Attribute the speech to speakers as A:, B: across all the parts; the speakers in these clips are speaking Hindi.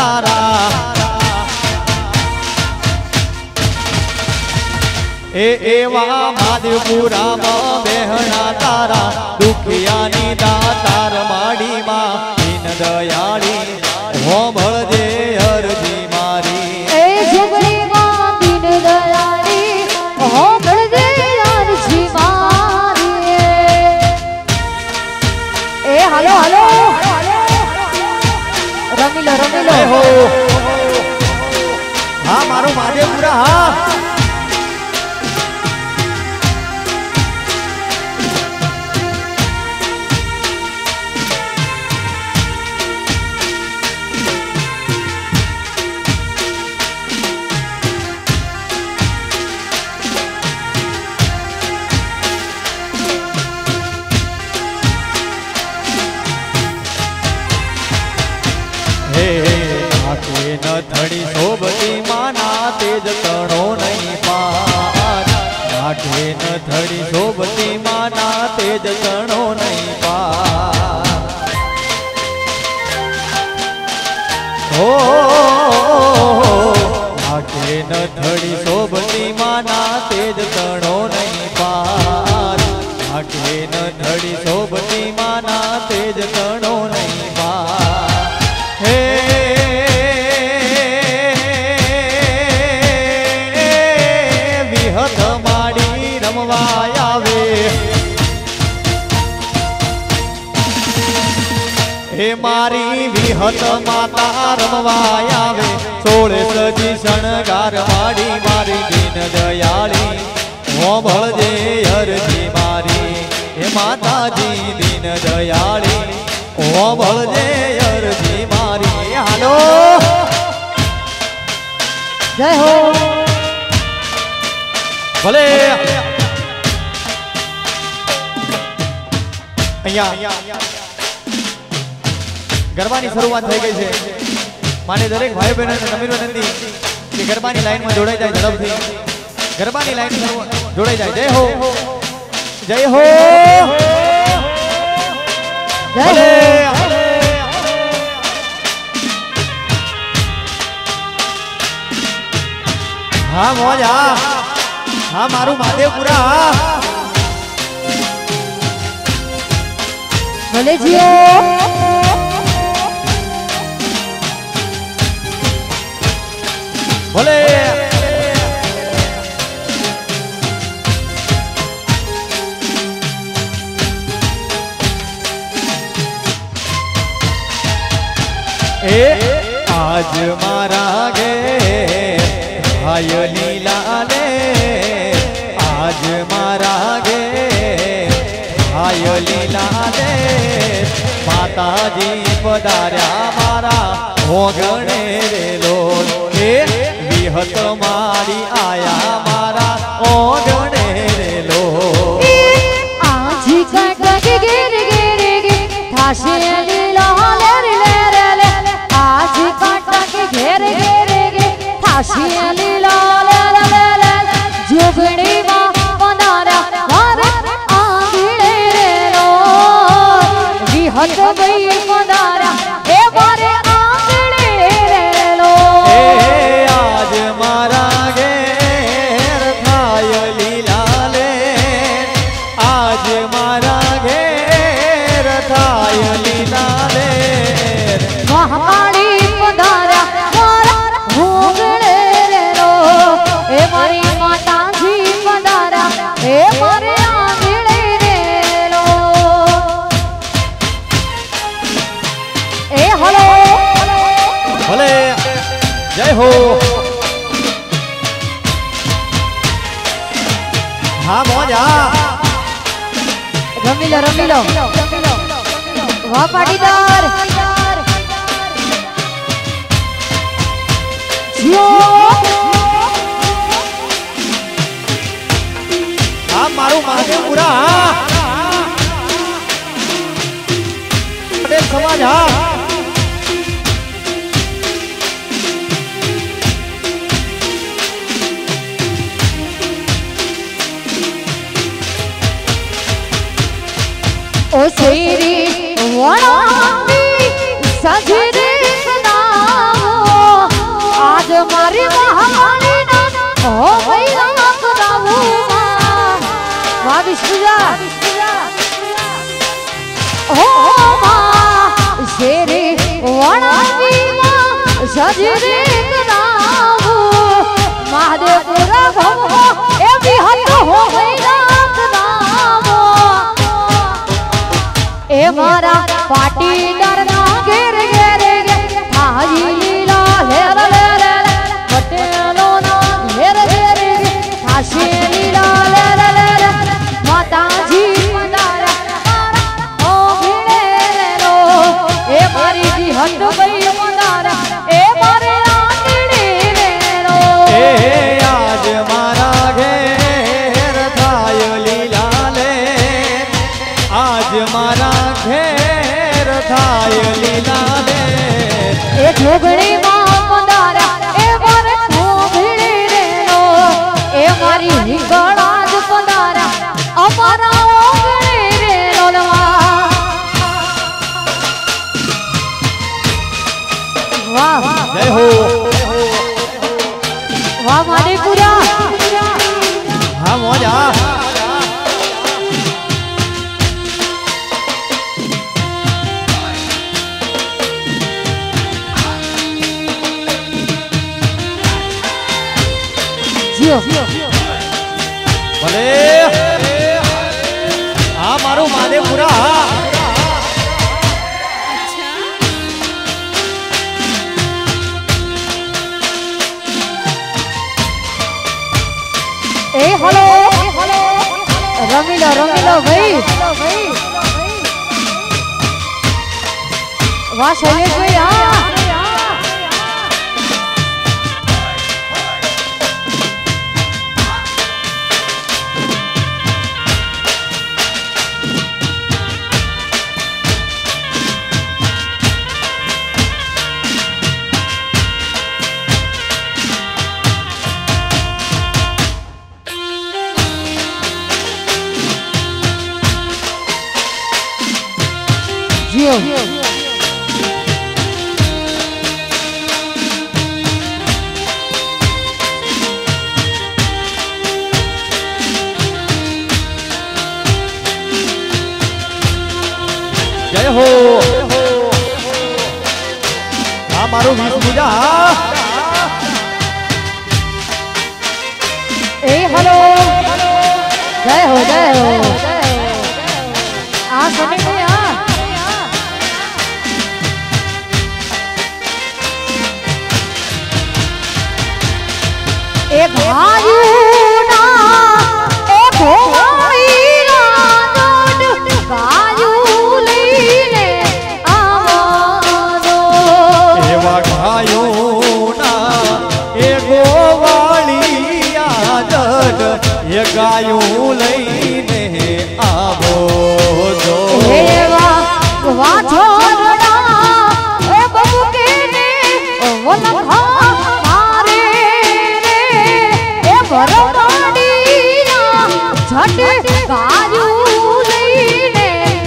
A: तारा एवा महादेवपुरा में बेहना तारा दुखियानी दातार माड़ी मां दीन दयाली हो भजे हरजी मारी
B: ए जुगड़ी मां दीन दयाली हो भजे हरजी मारी ए हेलो हेलो रमीलो
A: हो हाँ मारो महादेवपुरा हाँ न थड़ी शोभती माना तेज तणो नहीं पार नाठे न थड़ी शोभती माना तेज तणो नहीं पार हो नाठे न थड़ी शोभती माना तेज तणो नहीं पार नाठे न थड़ी शोभती माना तेज तणो नहीं पार हे हे मारी विहत माता रमवायावे सोळे सजी शणगार माड़ी मारी दीन दयाली हो भजे हरजी मारी हे माता जी दीन दयाली हो भजे हरजी मारी हालो
B: जय हो
A: भले अहिया गरबानी शुरुआत થઈ ગઈ છે માને દરેક ભાઈ બહેનોને નમ્ર વિનંતી કે ગરબાની લાઈનમાં જોડાઈ જાય ઝડપથી ગરબાની લાઈનમાં જોડાઈ જાય જય હો જય હો જય હા મોજ હા મારું મહાદેવપુરા
B: ભલે જીઓ
A: भले ए आज मारा गे भाई लीला ले आज मारा गे भाई लीला ले माता जी पधार्या मारा होगणे रे लो विहत मारी आया मारा ओगणे रे लो
B: आज काटा के गिर गिर गे थाशे लीला ले ले ले आज काटा के घेर गिर गे थाशे लीला ले ले ले जुगड़ी मां पधारा मारे आंगणे रे लो विहत गई पधारा ए मारे आंगणे रे लो
A: आज मारा घेर थाय लीला ले आज मारा घेर थाय लीला ले
B: महाकाली पधारा मारा होगणे रे लो ए मारी माता जी पधारा ए मारे आंगणे रे लो ए हेलो
A: भले जय हो हाँ मौजा
B: रमीलो वाह पाटीदार जियो
A: हाँ मारू महादेवपुरा पटेल समाज हाँ
B: ओ सेरी वाणी सजरे सदाओ સજીરે કરાવો મહાદેવપુરા ભમો એવી હતો હો મૈનાથ નામો એ મારા પાટીદાર ના ઘેર ઘેર થાજી લીલા લેર લેર પટેલો ના ઘેર ઘેર થાશે લીલા લેર લેર માતાજી પધાર્યા ઓ ભીડેલો એ મારી જી હટ ગઈ પધાર્યા એ મારે આંગણી વેલો
A: એ આજ મારા ઘેર થાય લીલા લે આજ મારા ઘેર થાય લીલા લે
B: એ જોગણી માં પધાર્યા એ મારે ભીડી રેલો એ મારી હિંગળા જ પધાર્યા અમારા ઓગણી રેલો વાહ
A: જય હો
B: વાહ માડીપુરા
A: હા મોજા
B: જીઓ
A: ભલે હા મારું માદેપુરા
B: એ હલો રમીલો ભાઈ વાહ શૈલેષભાઈ હા જીઓ
A: જય હો હા મારું વીસ બીજા
B: એ હલો જય હો આ સની ભાઈ હા એ ભાયુના એ ભોવાઈના દોડ ગાયું લઈને આવજો
A: એવા ગાયોના એ ગોવાળિયા જડ એ ગાયું લઈને આવો જો
B: એવા વાછોરડા એ બબુકેને વલખા મારે રે એ ભરવાડીના ઝટ ગાયું લઈને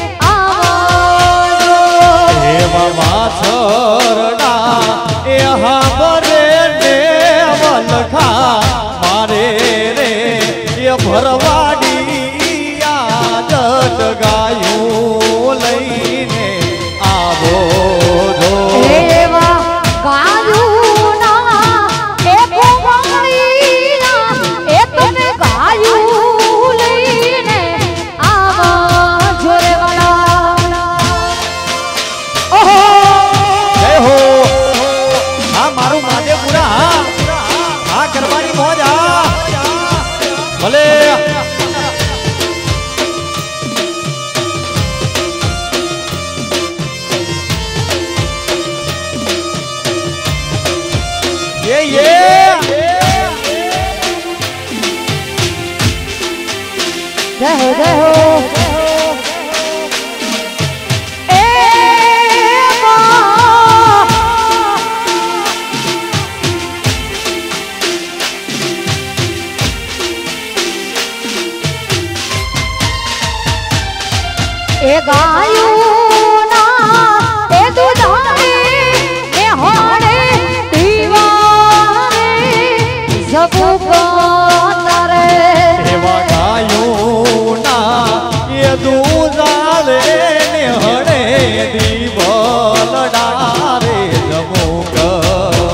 B: આવજો
A: એવા માછરડા એ હાબરે ને વલખા મારે રે એ ભરવાડિયા જટ ગાયું લઈને આવો જો
B: એવા ગાયુના એ ભોવાડીના એ તમે ગાયું લઈને આવજો રે વાલા ઓહો
A: જય હો હા મારું માદેપુરા હા કરવાની મોજ હા ભલે
B: જય હો એ માં એ ગાયુના એ દુધારે એ હોડે દીવારે જબુ કોતરે
A: એવા ગાયોના એ દૂધાલે ને હળે દીવલડા રે જમુક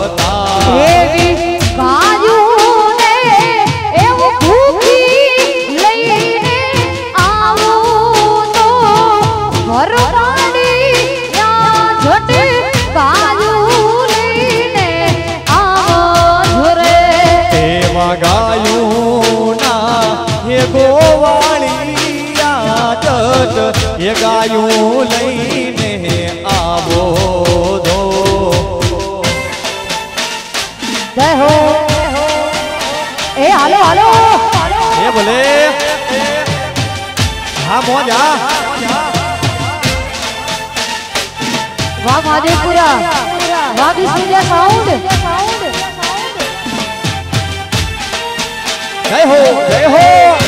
A: એ ગાયું લઈને આવો દો
B: જય હો એ હાલો હાલો
A: એ ભલે હા મોજા
B: વાહ મહાદેવપુરા વાહ વિષ્ણુજા સાઉન્ડ
A: જય હો જય હો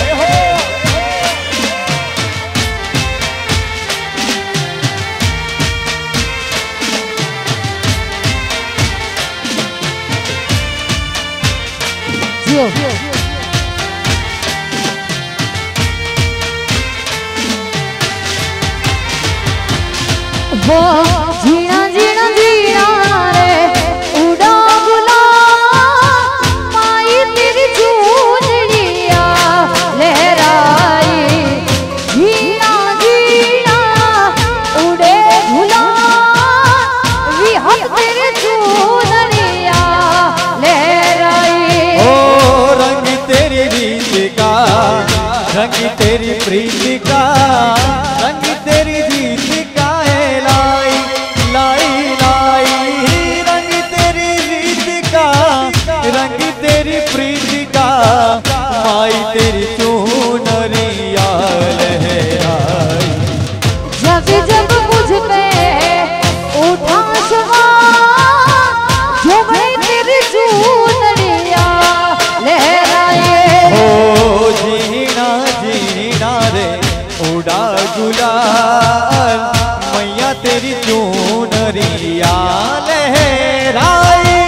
B: वो जीना जीना जीना रे उड़ा गुलाब माई तेरी चूड़िया लहराई जीना जीना उड़े गुलाब विहक तेरी चूड़िया लहराई
A: ओ रंग तेरी रीत का रंग तेरी प्रीति का रंग तेरी जीत का है लाई लाई लाई रंग तेरी रीत का रंग तेरी प्रीति का माई तेरी चूनरिया लहराई
B: जब जब मुझ पे उठा सवार जो मैं तेरी चूनरिया लहराए
A: हो जीना जीना रे उड़ा गुलाल मैया तेरी चूनरिया लहराई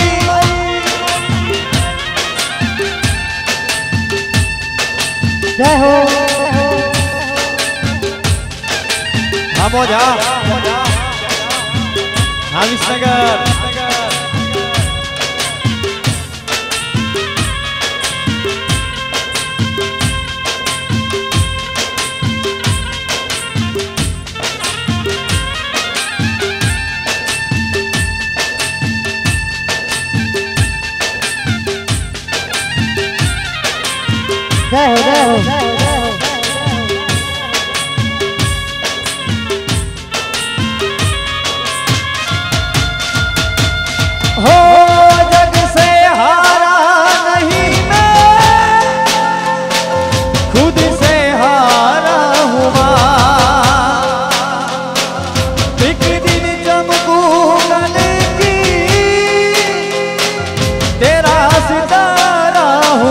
B: जय हो
A: हाँ मोजा हाँ विसनगर
B: जय हो जय हो
A: हो जग से हारा नहीं मैं खुद से हारा हूँ एक दिन चमकूंगा की तेरा सितारा हूँ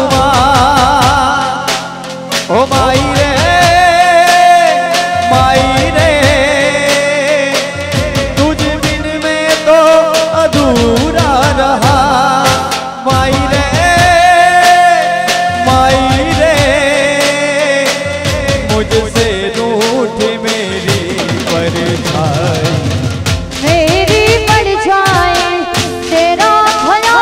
A: ओ माई रे तुझ बिन में तो अधूरा रहा माई रे मुझसे रूठ मेरी परछाई
B: मेरी परछाई तेरा भला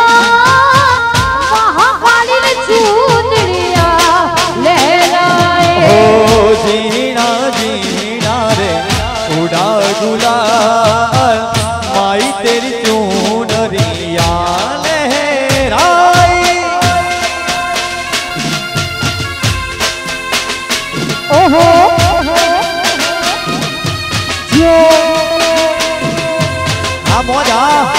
B: महाकाली चूनरिया लहराए
A: ओ जीना जीना रे उड़ा गुलाल माई तेरी चूनरिया लहराई
B: ओहो जो
A: हाँ मोजा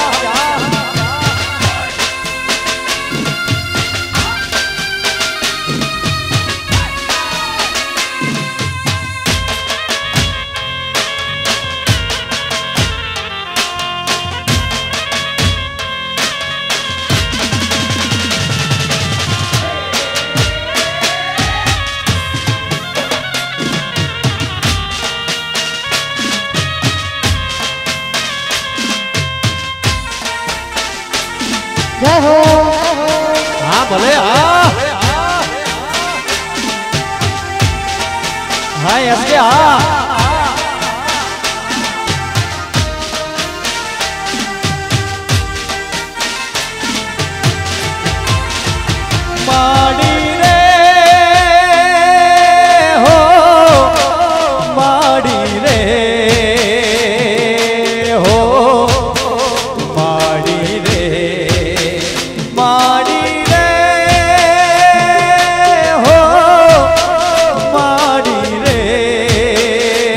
B: जय हो
A: हाँ भले हाँ हाँ ऐसे हाँ माड़ी रे हो माड़ी रे हो माड़ी रे माड़ी रे हो माड़ी रे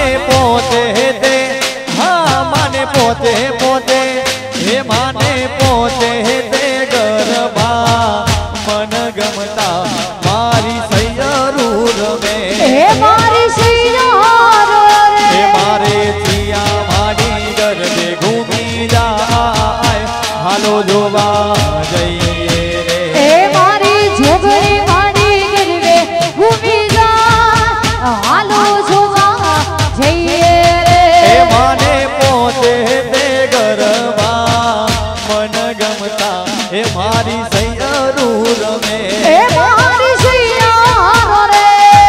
A: माने पोते ते हाँ माने पोते पोते हे माने पोते ते गरबा मन गमता मारी सैयरूर में
B: हे मारी सैयारो रे
A: हे मारे जिया मारी गरबे घूमी जाए हालो जोवा जइए रे
B: हे मारी जोगरी मारी गरबे घूमी जाए हालो जोवा जइए रे
A: हे माने पोते ते गरबा मन गमता हे मारी सैयरूर में
B: हे मारी सैयारो रे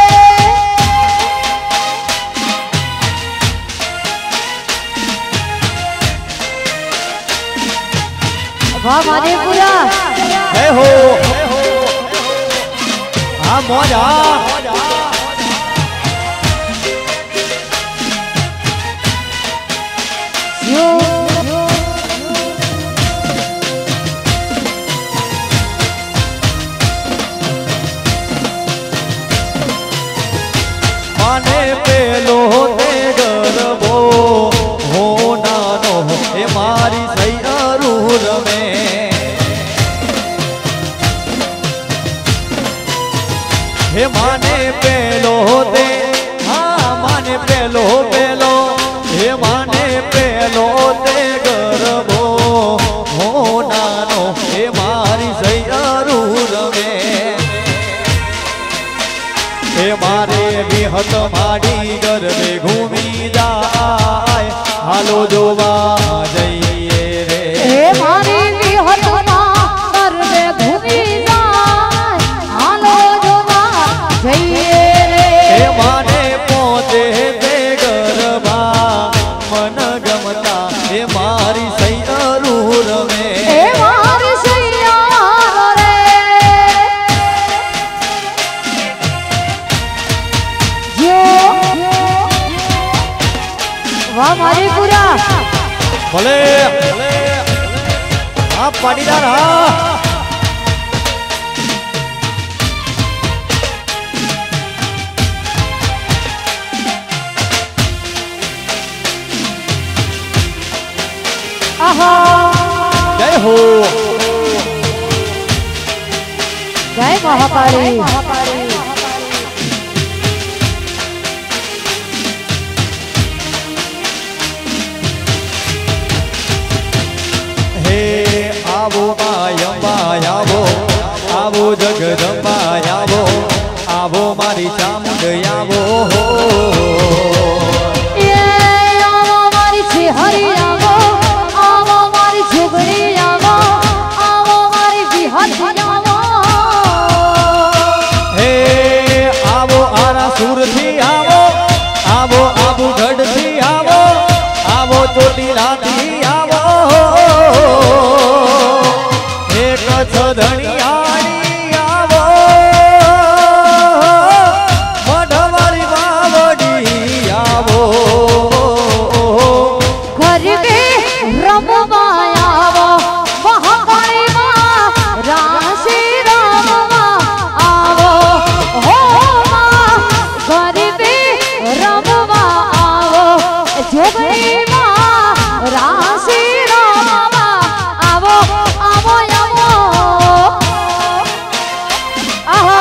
B: वाह माने पूरा
A: जय हो हाँ मौज
B: यो
A: माने पेलो ते गरबो हो नानो हे मारी सैयरूर में हे माने पेलो ते हाँ माने पेलो पेलो हे माने पेलो ते गरबो हो नानो हे मारी सैयरूर में हे मारे विहत माड़ी गरबे घूमी जाए हालो जोवा जइए रे
B: हे मारी विहत गरबे घूमी जाए हालो जोवा जइए रे
A: हे माने पोते ते गरबा मन गमता हे मारी सैयरूर में
B: हे मारी सैयारो रे यो वाह मारी पूरा
A: भले आप पाटीदार हाँ
B: आहा
A: जय हो
B: जय महाकाली
A: हे आवो मायम्बा आवो आवो जगदम्बा आवो आवो मारी चामुंड आवो
B: ये आवो मारी हरि आवो आवो मारी झुगड़ी आवो आवो मारी बिहत आवो
A: हे आवो आरा सूर थी आवो आवो आबू गढ़ थी आवो आवो चोटीला थी आवो हे कच्छ धणियाणी आवो मढवारी बावड़ी आवो
B: गरबे रमवा आवो महाकाली मां राशि रामवा आवो हो मां गरबे रमवा आवो जोगरी मां राशि रामवा आवो आवो आवो आहा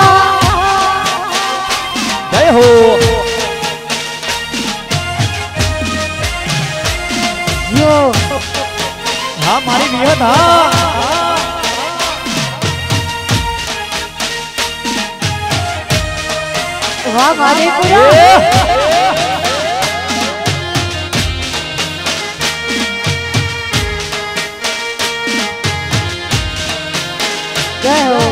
A: जय हो
B: यो
A: हाँ मारी विहत हाँ
B: वाह मारी पूरा जय हो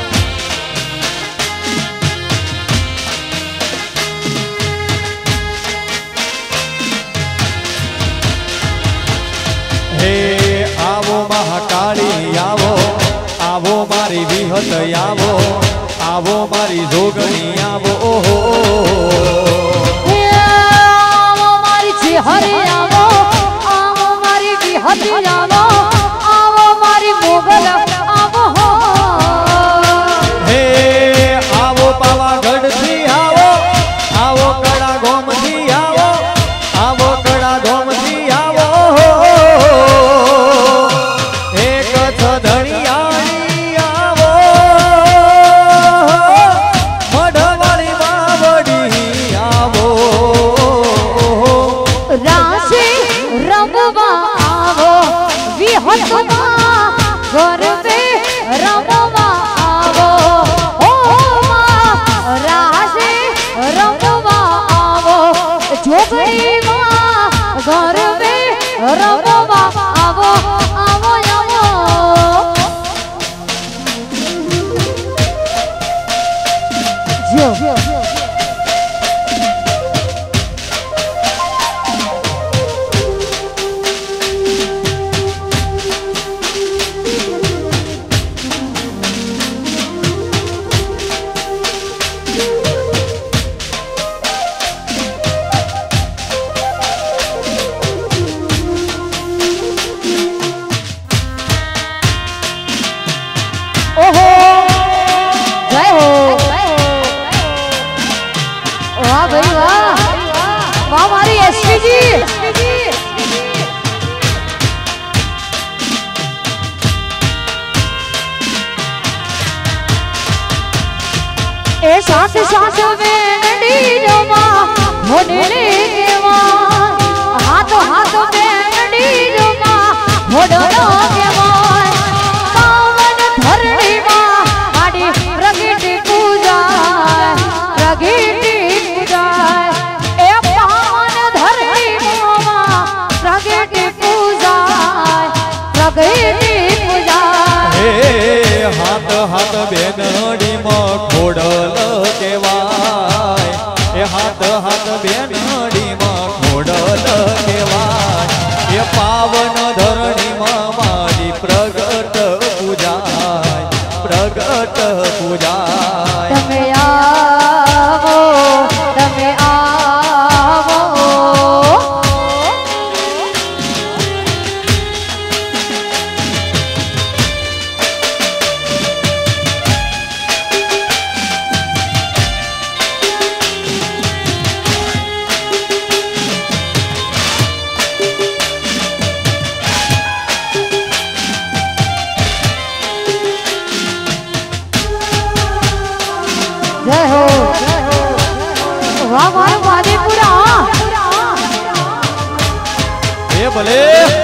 A: हे आवो महाकाली आवो आवो मारी विहत आवो आवो मारी जोगणी आवो
B: हे आवो मारी हरि आवो आवो मारी बिहत आवो आवो मारी मोगल आवो
A: हे आवो पावागढ़ थी आवो आवो कड़ा गोम थी आवो
B: માં ઘર में રમવા આવો આવો આવો જો ए साथ साथ में नडी जमा मोडले केवा हाथ हाथ में नडी जमा मोडलो केवा पावन धरणी मा आडी प्रगटी पूजा ए पावन धरणी मा प्रगटी पूजा
A: हे हाथ हाथ बेनडी मा खोडल केवाय ए हाथ हाथ बेनडी मा खोडल केवाय ए पावन धरणी मा मारी प्रगट पूजाय प्रगट पूजाय
B: तमे आवो तमे आवो जय हो वाह वाह वादीपुरा
A: ए भले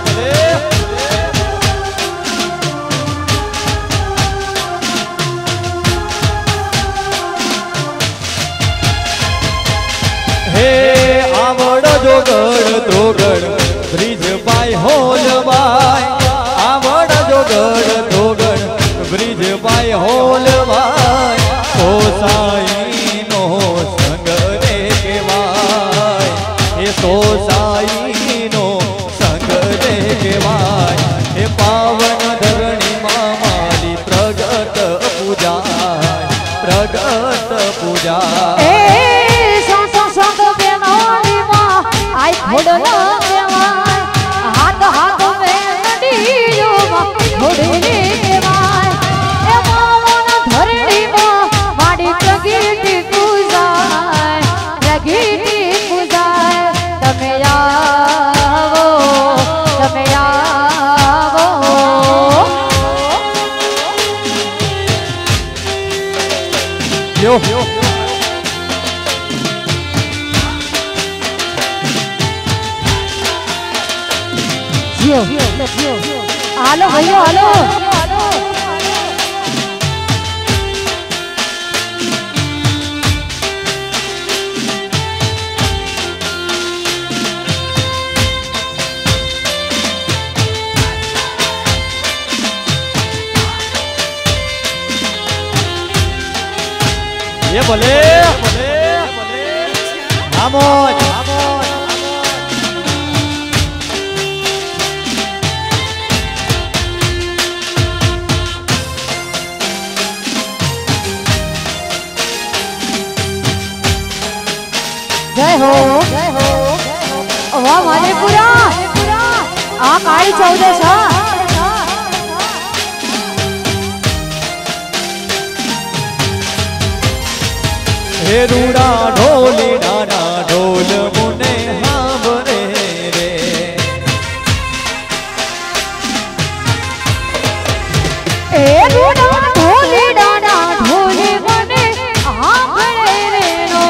A: हे आवड़ जोगड़ तोगड़ ब्रिज बाय होल बाय आवड़ जोगड़ तोगड़ ब्रिज बाय होल बाय सोसाई नो संग रे केवाय हे सोसाई नो संग रे केवाय हे पावन धरणी मा मारी प्रगट पूजा प्रगट पूजा
B: ए संग संग बेनाली मा आई खोडलो केवाय हाथ हाथ में नडीयो मा खोडले केवाय ए पावन धरणी मा माडी प्रगटी पूजा तमे आवो तमे आवो
A: यो
B: जियो हालो भैया हालो
A: ये भले आमोद
B: जय हो वाह वादीपुरा आ काली 14
A: हे रूड़ा ढोली नाना ढोल मुने हावरे रे
B: ए रूड़ा ढोली नाना ढोल मुने हावरे रे नो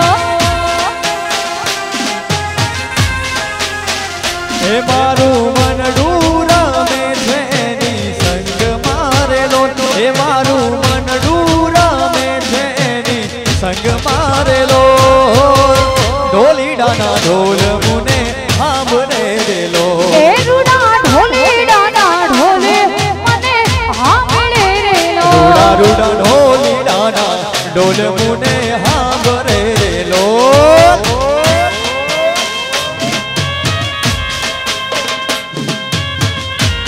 A: हे मारू मन डूरा में थेनी संग मारे लो हे मारू मन डूरा में थेनी संग मारे लो ढोली डाना ढोल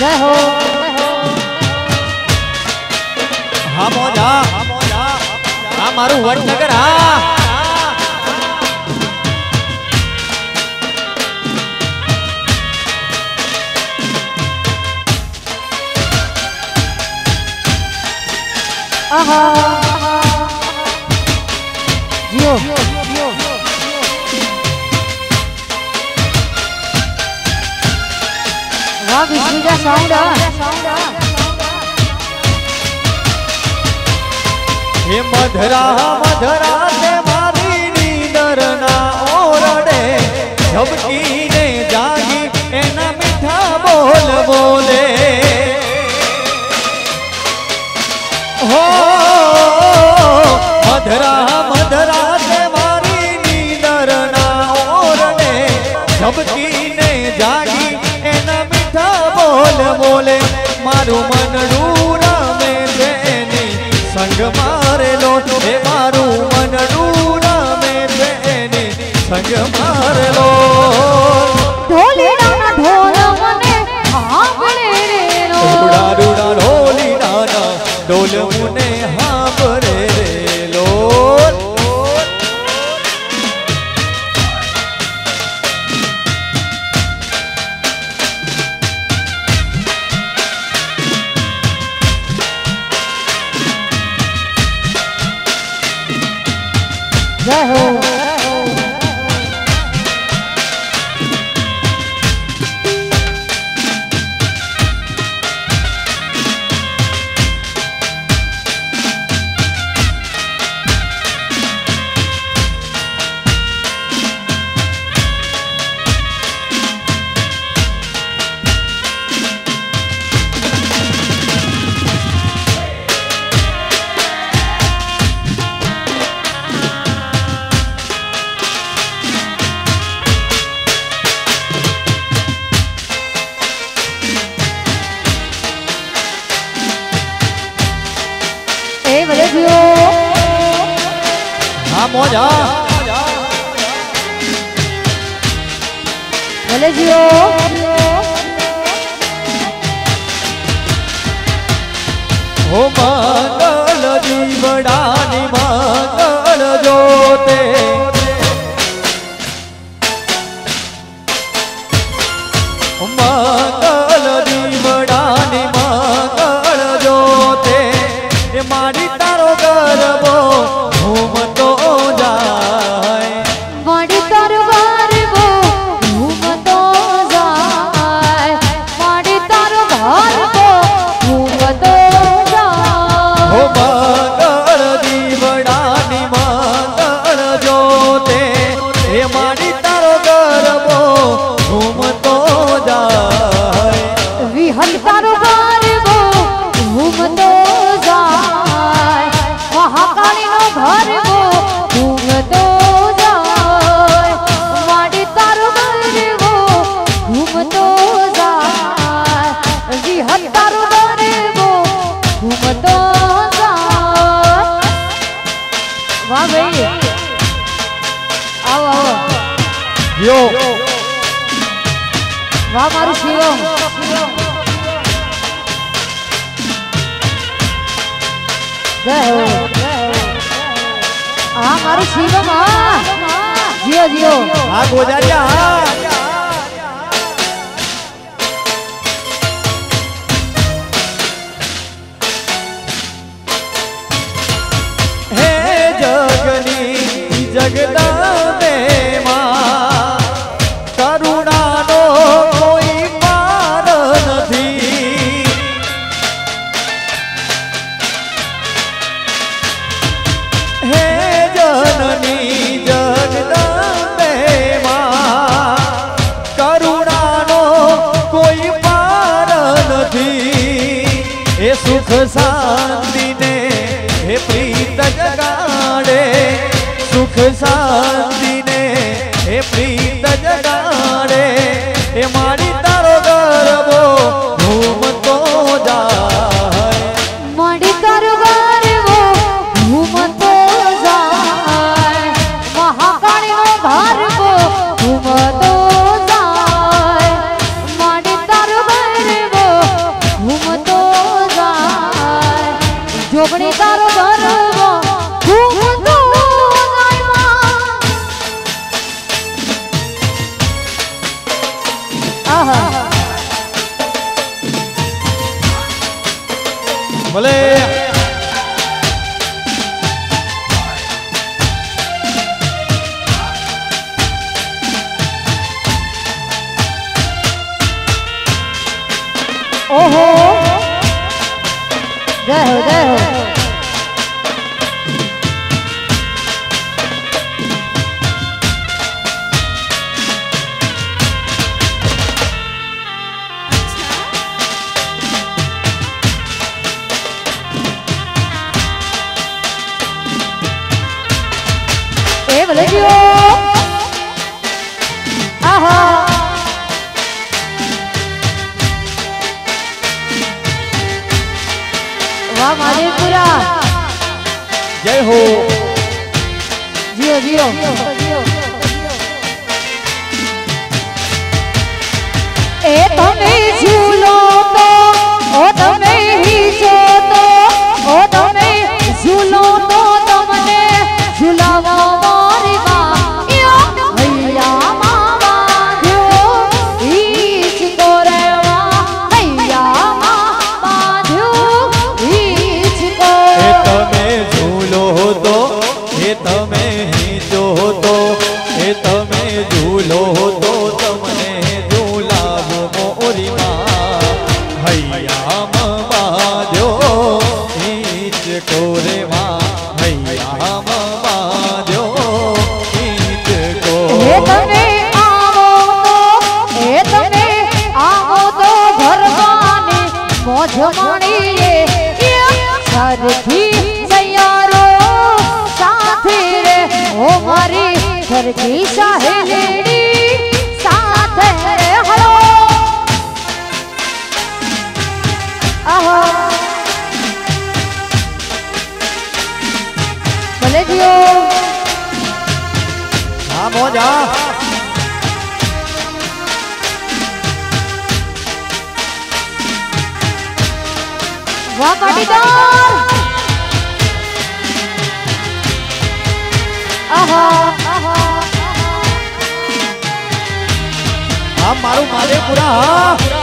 B: जय हो
A: हाँ मोजा हाँ मारू वडनगर हाँ
B: आहा जियो वाह विष्णु का साउंड
A: हे मधरा मधरा से मारी नींदर ना ओरडे झबकी ने जागी एना मीठा बोल बोले हो मधरा मधरा से मारी नींदर ना ओरडे झबकी ने जागी एना मीठा बोल बोले मारू मनडू रमे बेनी संग मारे लो हे मारू मनडू रमे बेनी संग मारे लो
B: ढोली डाना ढोल मने आंगळे रे लो
A: रूड़ा रूड़ा ढोली डाना ढोल मुने हांभरे रे लो
B: जय हो भले जियो
A: हाँ मोजा
B: भले जियो
A: हो मंगल जीवडानी मंगल जोते मंगल जीवडानी मंगल जोते मारी तारो गरबो घूमतो जाए
B: मारी तारो गरबो घूमतो जाए मारी तारो गरबो घूमतो जाए
A: हो मंगल जीवडानी मंगल जोते हे मारी तारो गरबो घूमतो जाए
B: विहल तारो गरबो घूमतो महाकाली नो घर वो घूमतो जाए माड़ी तारो घर वो घूमतो जाए विहत तारो घर वो घूमतो जाए वाह भाई आओ आओ
A: यो
B: वाह मारू शिवम जय हो हाँ मारू शिवम जियो जियो
A: हाँ गोजारिया हे जगनी जगदंबे मां करुणा नो कोई पार नहीं हे जननी जगदंबे मां करुणा नो कोई पार नहीं हे सुख शांति ने हे प्रीत जगाड़े सुख शांति ने हे प्रीत जगाड़े हे मारी तारो गरबो घूमतो जाए
B: माड़ी तारो गरबो घूमतो जाए महाकाली नो घर वो घूमतो जाए माड़ी तारो गरबो
A: भले
B: ओहो जय हो जय हो। ए बोले जियो आहा वाह माधेपुरा
A: जय हो।
B: जियो जियो ए તમે ઝૂલો તો ઓ તમે હિંચો તો ઓ તમે ઝૂલો તો તમને ઝૂલાવો મારી માં યો હૈયા મામા ધ્યો ઈચ કોરેવા હૈયા મામા ધ્યો ઈચ કો
A: એ તમે ઝૂલો તો એ તમે હિંચો તો એ તમે ઝૂલો તો તમને ઝૂલાવો મોરી માં હૈયા બાંધ્યો ઈચ કોરે માં હૈયા બાંધ્યો ઈચ કો
B: એ તમે આવો તો ઘરવાની મોજ માણીએ સરખી તૈયારો સાથે રે ઓ મારી સરખી સહેલીડી સાથે રે હલો આહો ભલે જીઓ
A: હા મોજા
B: વાહ પાટીદાર આહા
A: હા મારું માધેપુરા હા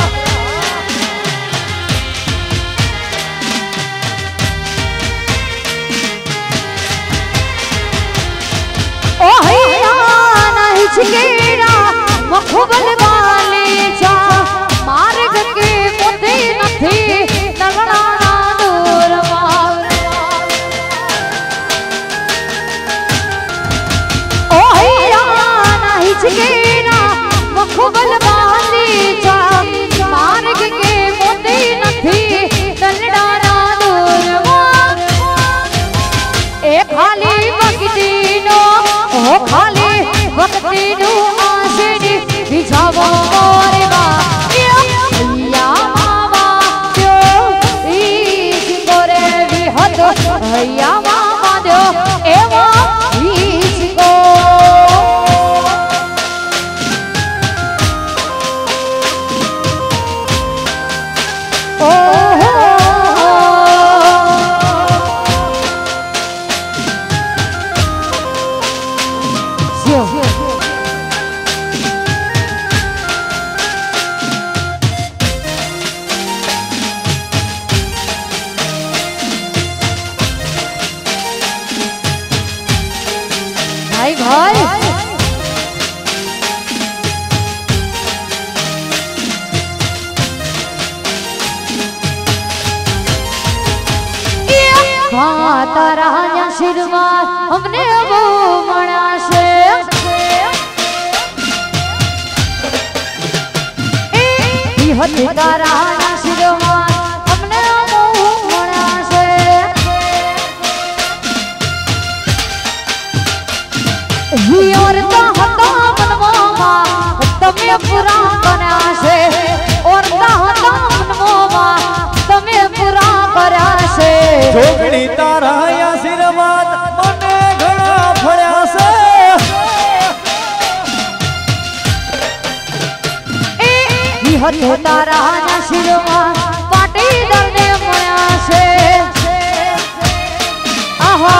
B: ओ हैया नहीं छिकेरा मखबल वाली चा मार्ग के मोती नहीं नलना दूर ओ हैया नहीं छिकेरा मखबल वाली चा मार्ग के मोती नहीं नलना दूर ए खाली वक्ती नो ओ खाली वक्ती नो आशेडी बिछावो मोरे बा या मामा दो ईश कोरे विहत या मामा दो एवा ईश को भाई भाई तारा आशीर्वाद हमने वो मना से तारा आशीर्वाद हमने वो मना से और हता मनमोमा तमे पूरा बना से और हता मनमोमा तमे पूरा करा से
A: જોગણી તારા આશીર્વાદ મને ઘણા ફળ્યા છે
B: એ હતે તારા આશીર્વાદ પાટીદાર ને મળ્યા છે આહા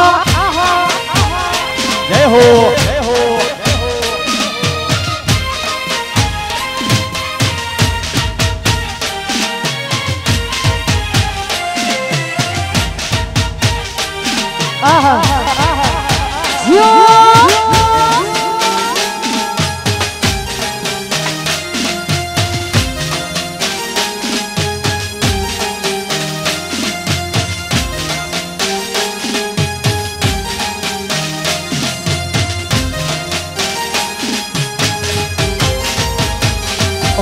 A: જય હો જય હો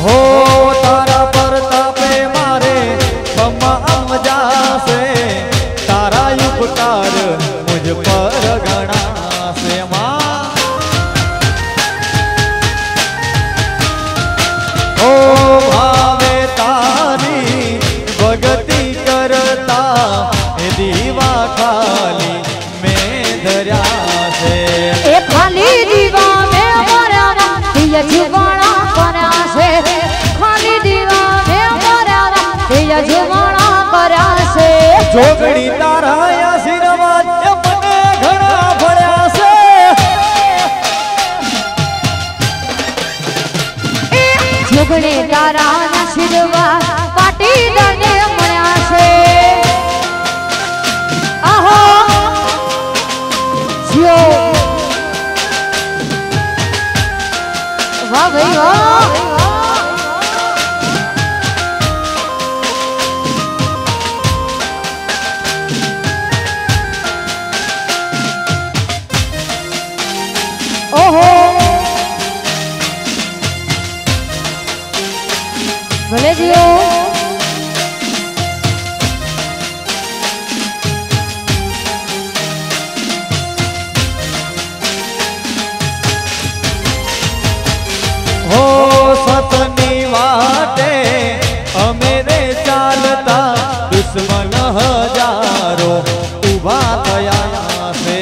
A: हो तारा पर तापे मारे बम जासे तारा उपकार मुझ पर गणा से मां ओ भावे तारी भगती करता दीवा खाली में धर्या से
B: ए खाली दीवा में मरा ये जुबाना करा से खाली दीवा में मरा ये जुबाना करा से
A: जोगड़ी तारा आशीर्वाद મને ઘણા ભળ્યા છે
B: જોગણી તારા આશીર્વાદ પાટીદારને મળ્યા છે આહો જીઓ વાહ ભાઈ વાહ ओहो भले जियो
A: हो सतनी वाटे अमेरे चालता दुश्मन हजारों उभा थया से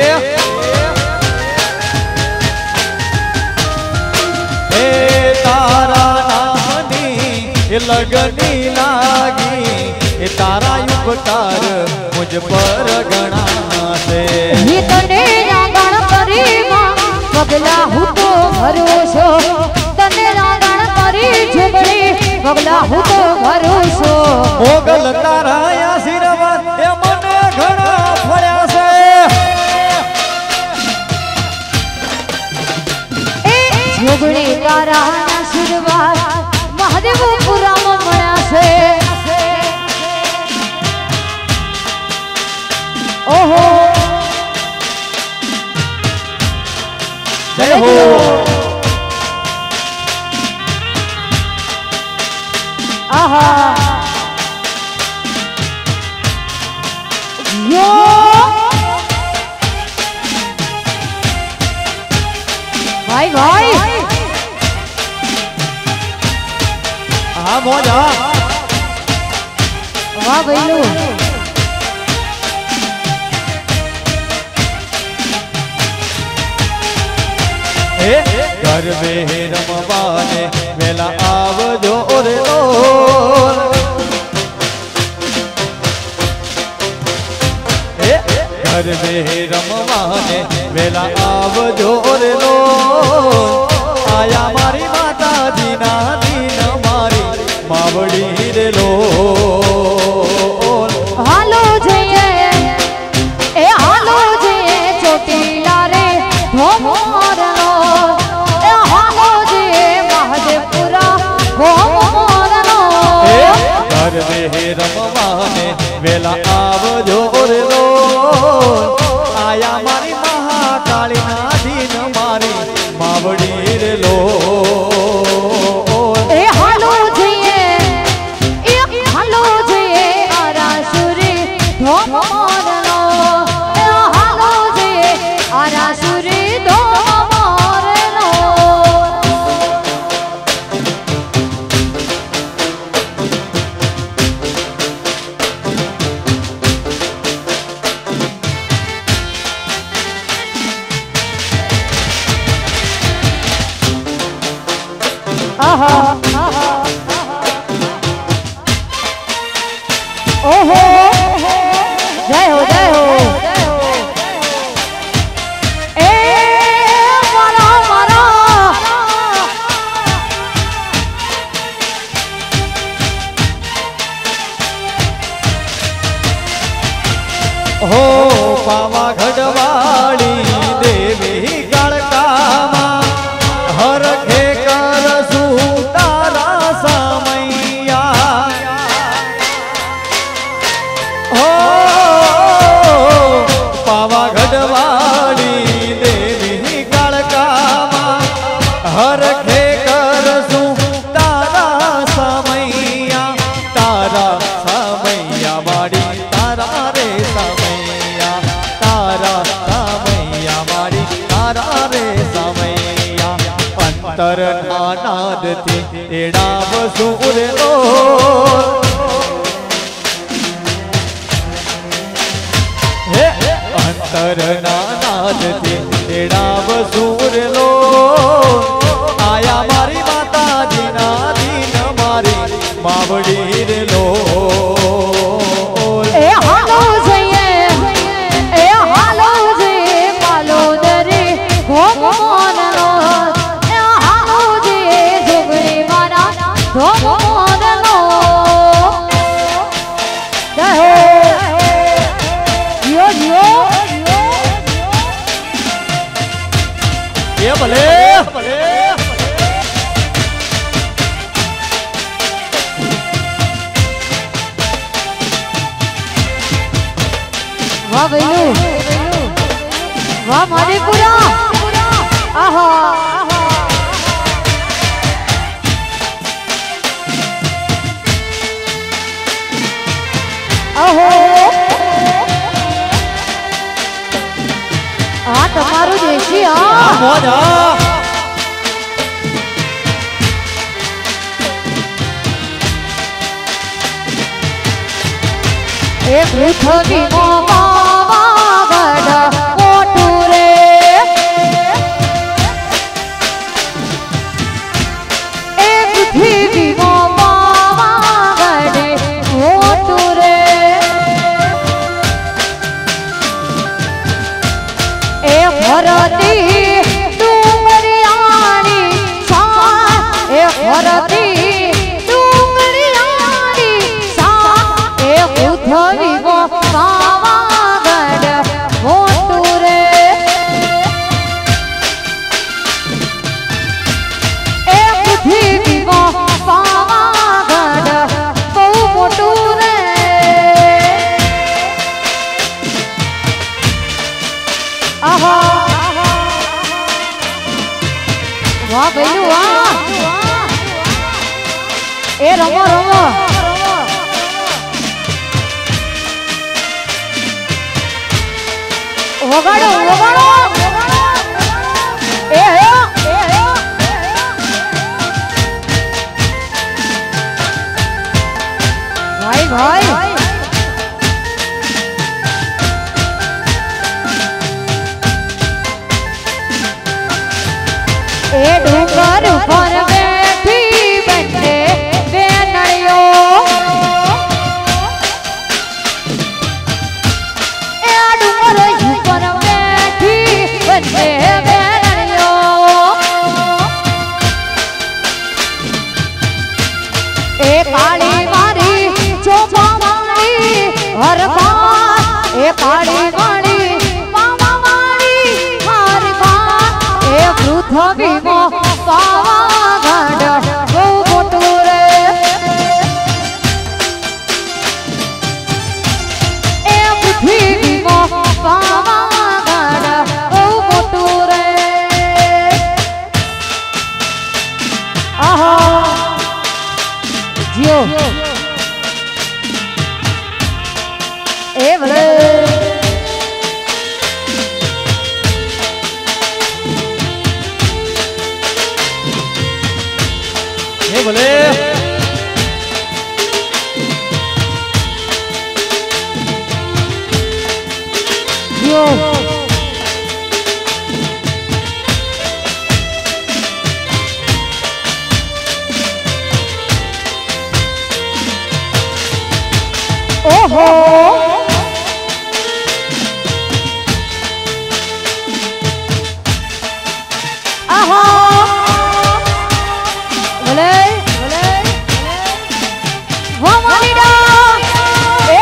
A: लगनी लागी तारा उपकार मुझ पर गणा से
B: ये तने रागण करी मां पगला हूँ तो भरोसो तने रागण करी झुबड़ी पगला हूँ तो भरोसो
A: मोगल तारा आशीर्वाद ए मने घणा फळ्या से
B: झुबड़ी तारा आशीर्वाद महादेव पूरा मना से ओहो
A: जय हो
B: आहा यो भाई भाई
A: हाँ मोजा
B: वाह भैलू
A: घर में रमवाने वेला आवजो रे लो घर में रमवाने वेला आवजो रे लो आया मारी माता दीना दीन मारी मावड़ी रे लो
B: हालो जय ए हालो जय चोटीला रे भोमरनो ए हालो जय महादेवपुरा भोमरनो
A: घर में रमवाने वेला आवजो रे लो आया मारी महाकाली ना दीन मारी मावड़ी रे लो
B: ए हालो जय ए हालो जय आरासुरी भोमरनो ए हालो जय आरासुरी भोमरनो आहा ओहो जय हो जय हो ए मारा मारा
A: हो पावागढ़ वाली देवी कालकामा हर खे कर तारा सामैया અંતર નાદથી તેડાવ સૂરલો હે અંતર નાદથી તેડાવ સૂરલો આયા મારી માતાજીના દીન મારી માવડી રે લો
B: એ હાલો જઈએ એ હાલો જઈએ પાલો દરે ભગવાનનો એ હાલો જઈએ જોગણી મારા ભગવાનનો જય હો યો યો
A: એ ભલે ભલે
B: વાહ ભૈલું વાહ મણિપુરા આહા આહો આ તમારું દેશી આ
A: મોજ
B: એ પૃથ્વી પાવાગઢ મોટું રે એ પૃથ્વી પાવાગઢ મોટું રે એ ભરતી ડુંગરિયાની સા એ ભરતી ડુંગરિયાની સા એ પૃથ્વી પાવાગઢ મોટું રે એ પૃથ્વી પાવાગઢ બહુ મોટું રે આહા વાહ ભૈલું વાહ એ રમો રમો વગાડો વગાડો એ ભાઈ ભાઈ એ ડુંગર ઉપર બેઠી બંને બેનડીઓ એ ડુંગર ઉપર બેઠી બંને બેનડીઓ એ કાળી મારી ચોપા મારી હરખા એ કાળી મારી મામા મારી હરખા એ પૃથ્વી પાવાગઢ બહુ મોટું રે એ પૃથ્વી પાવાગઢ બહુ મોટું રે આહા જીઓ એ ભલે
A: એ ભલે
B: જીઓ ઓહો આહા ભલે ભલે વાહ માલીડા એ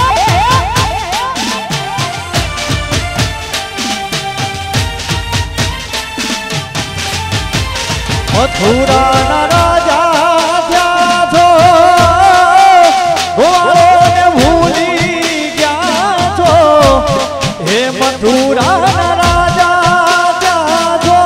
A: મથુરાના રાજા થયા છો ગોવાળોને ભૂલી ગયા છો હે મથુરાના રાજા થયા છો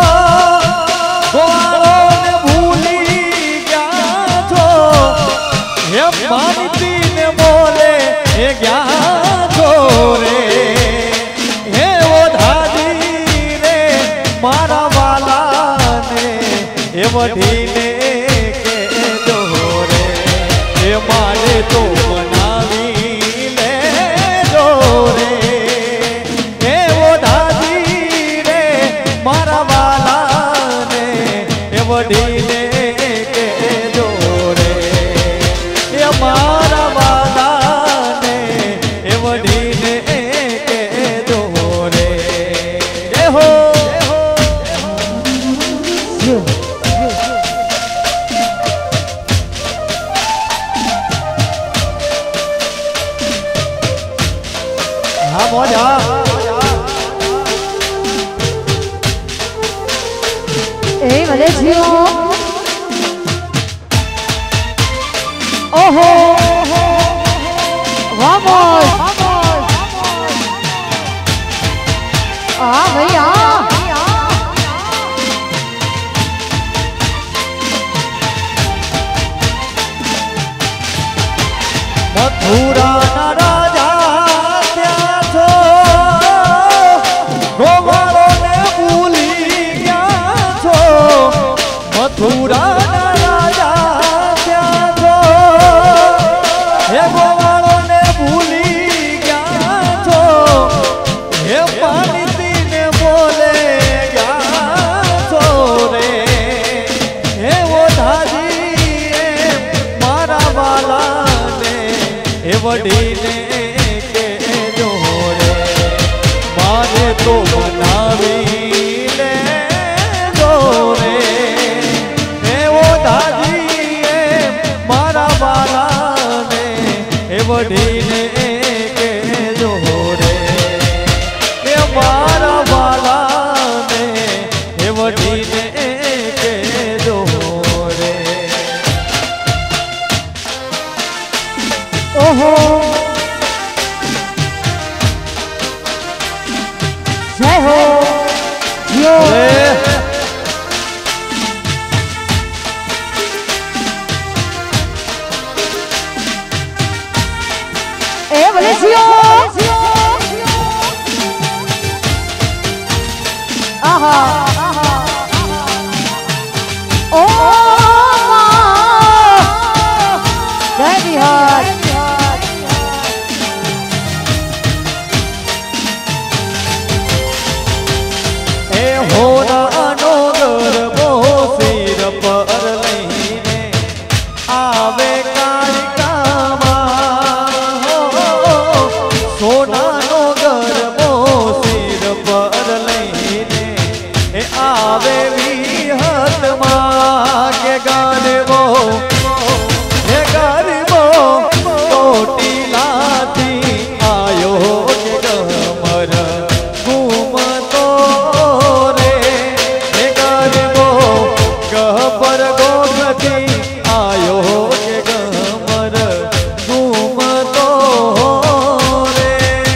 A: ગોવાળોને ભૂલી ગયા છો હે માનતીને બોલે હે ગયા છો રે હે ઓ ધાજી રે મારા વાલાને એ વઢીને કે જોરે એ મારે તો બનાવી લે જોરે એવો દાદી રે મારા વાલાને એ વઢીને કે જોરે એ મારા વાલાને એ વઢીને કે જોરે એ હો મોજા
B: એ ભલે જીઓ ઓહો વામોસ આ ભૈયા
A: મથુરાના રાજા ત્યાં છો ગોવાળોને ભૂલી ગયા છો મથુરાના રાજા ત્યાં છો હે ગોવાળોને ભૂલી ગયા છો હે પાણીને બોલે ગયા છો રે હે ઓ દાદી મારા વાલાને એ વઢીને કે જોરે મારે તો બનાવી લે જોરે એવો દાદી મારા વાલાને એ વઢીને કે જોરે એ મારા વાલાને એ વઢીને કે જોરે
B: ઓહો જય હો જીઓ એ ભલે જીઓ આહા ઓ જય બિહાર
A: હોરાનો ગરબો સિર પર લઈને આવે કાળિકામાં સોનાનો ગરબો સિર પર લઈને એ આવે વિહતમાં કે ગરબો હે ગરબો ચોટીલાથી આયો કે ગમર ઘૂમતો ગહપર ગોખથી આયો કે ગમર ઘૂમતો રે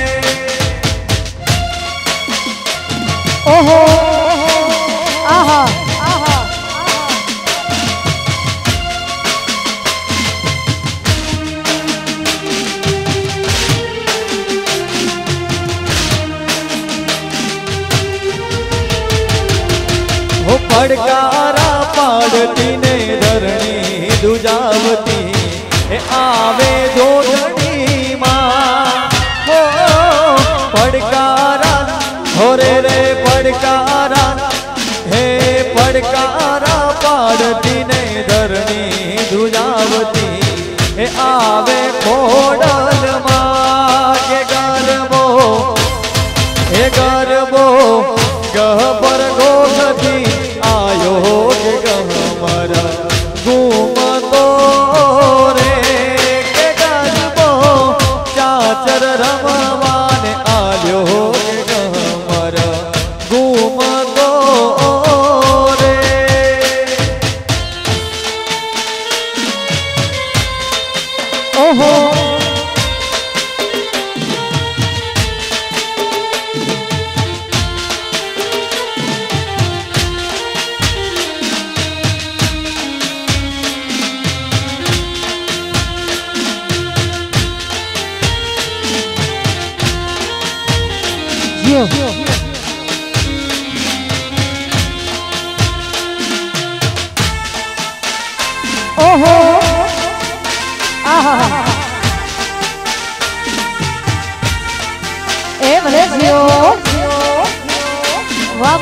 B: ઓહો આહા
A: પડકારા પાડતી ને ધરણી દુજાવતી એ આવે જોડણીમાં હો પડકારા હોરે રે પડકારા હે પડકારા પાડતી ને ધરણી દુજાવતી એ આવે ખોડલમાં કે ગરબો એ ગરબો ગહપર ગોખથી આયો કે ગમર ઘૂમતો રે કે ગરબો ચાચર રમવાને આલ્યો કે ગમર ઘૂમતો રે
B: ઓહો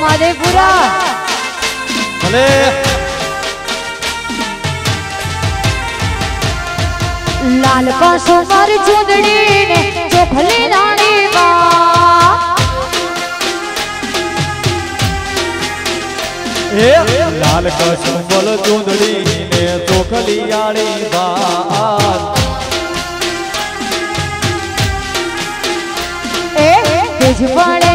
B: माधेपुरा
A: भले
B: लाल पासो मारी चूंदड़ी ने चोखली रानी
A: लाल कसुंबल चूंदड़ी ने चोखली आड़ी बात
B: तेज पड़े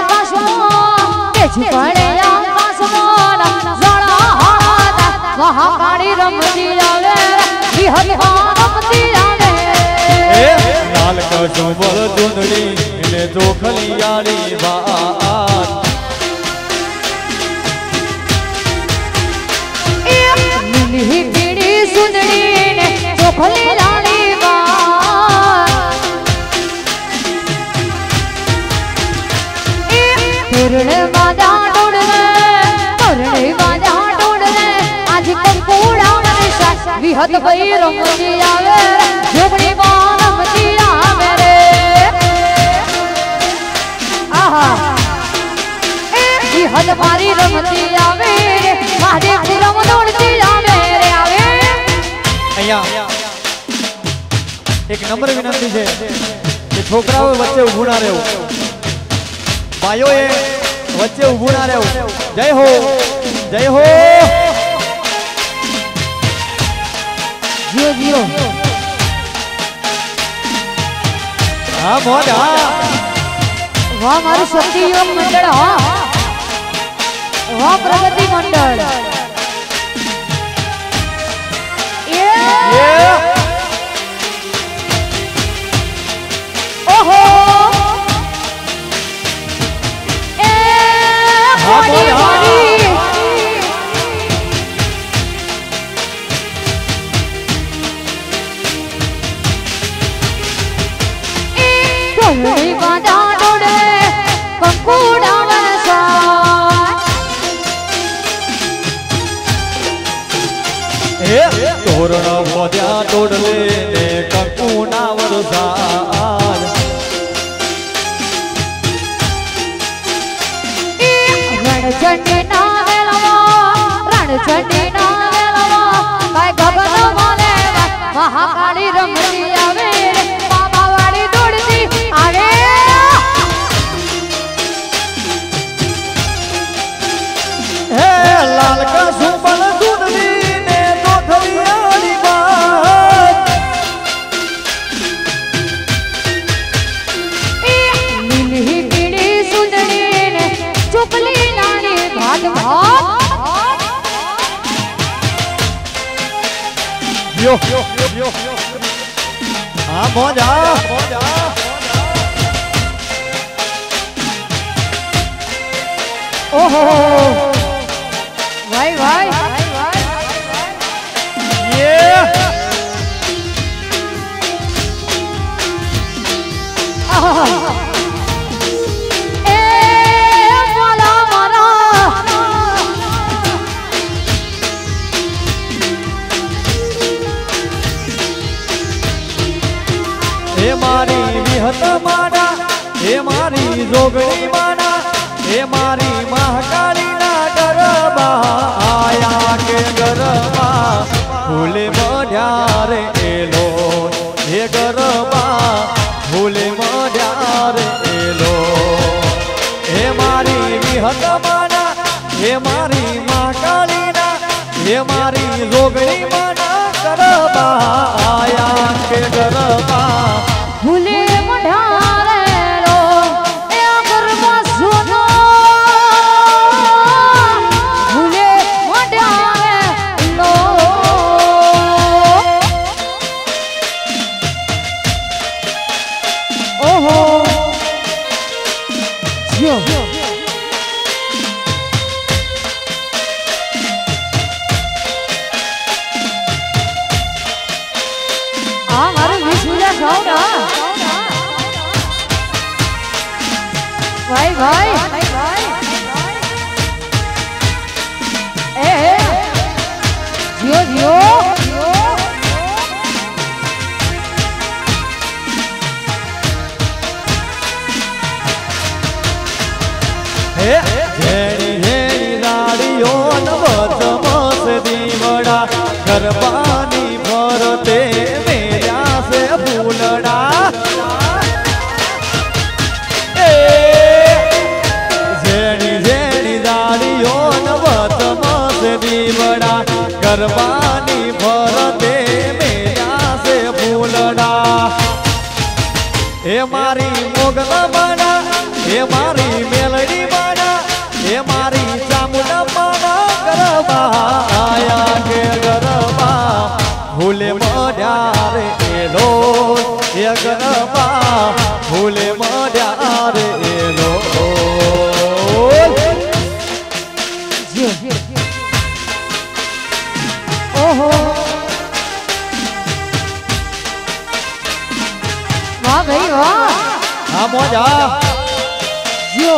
B: आकाशमान जड़ा हाथ महाकाली रमती आवे विहरवान रमती आवे
A: लाल कसुंबल चूंदड़ी ने चोखली आड़ी बात
B: नीली पीड़ी सुंदरी ने चोखली रानी पुरने बाजा ढूंढने आज कंकूड़ा नशा विहत भई रमती आवे जोगनी बान रमती आवे रे आहा विहत मारी रमती आवे रे महादेवपुरा में दौड़ती आवे रे आवे
A: अहिया एक नंबर विनंती है कि छोकराओ वच्चे ઊભું ના રહેવું ભાઈઓએ વચ્ચે ઊભું ના રહેવું જય હો
B: जियो जियो
A: हाँ मोज हाँ
B: वाह मारू शक्ति योग मंडल हाँ वाह प्रगति मंडल ओहो बाजा डोड़े कंकूड़ा
A: तोरण बजा तोड़ले ने कंकूना वरसाद
B: रणचंडी ना वेलवा काय गगन माने महाकाली रमती आवे बाबा वाली दौड़ती आवे
A: हे लाल का सुंबल चूंदड़ी ने चोखली आड़ी बात
B: नीली पीड़ी सुंदरी ने चुकली नानी भात भात
A: यो हाँ मोजा
B: ओहो भाई भाई
A: ये
B: ए माला मारा
A: हे मारी विहत माना हे मारी जोगणी माना हे मारी महाकाली ना गरबा आया के गरबा फूले मढ्या रे एलो हे गरबा फूले मढ्या रे एलो हे मारी विहत माना हे मारी महाकाली ना हे मारी जोगणी माना गरबा आया के गरबा
B: भूले मढारे लो ए गरबा सुनो भूले मढारे लो ओहो जियो मारे विष्णुजा खाओ ना भाई भाई ए जियो जियो
A: हे गरबानी भरते मेरा से फूलड़ा जेनी जेनी दाड़ियों नवत से दीवड़ा गरबानी भरते मेरा से फूलड़ा ए मारी मोगल बना ए मारी मेलडी बना ए मारी चामुंडा बना गरबा आया के गरबा भूले मड्या रे एलो ए गरबा भूले मड्या रे एलो
B: ओहो वाह भाई वाह
A: हाँ मजा
B: यो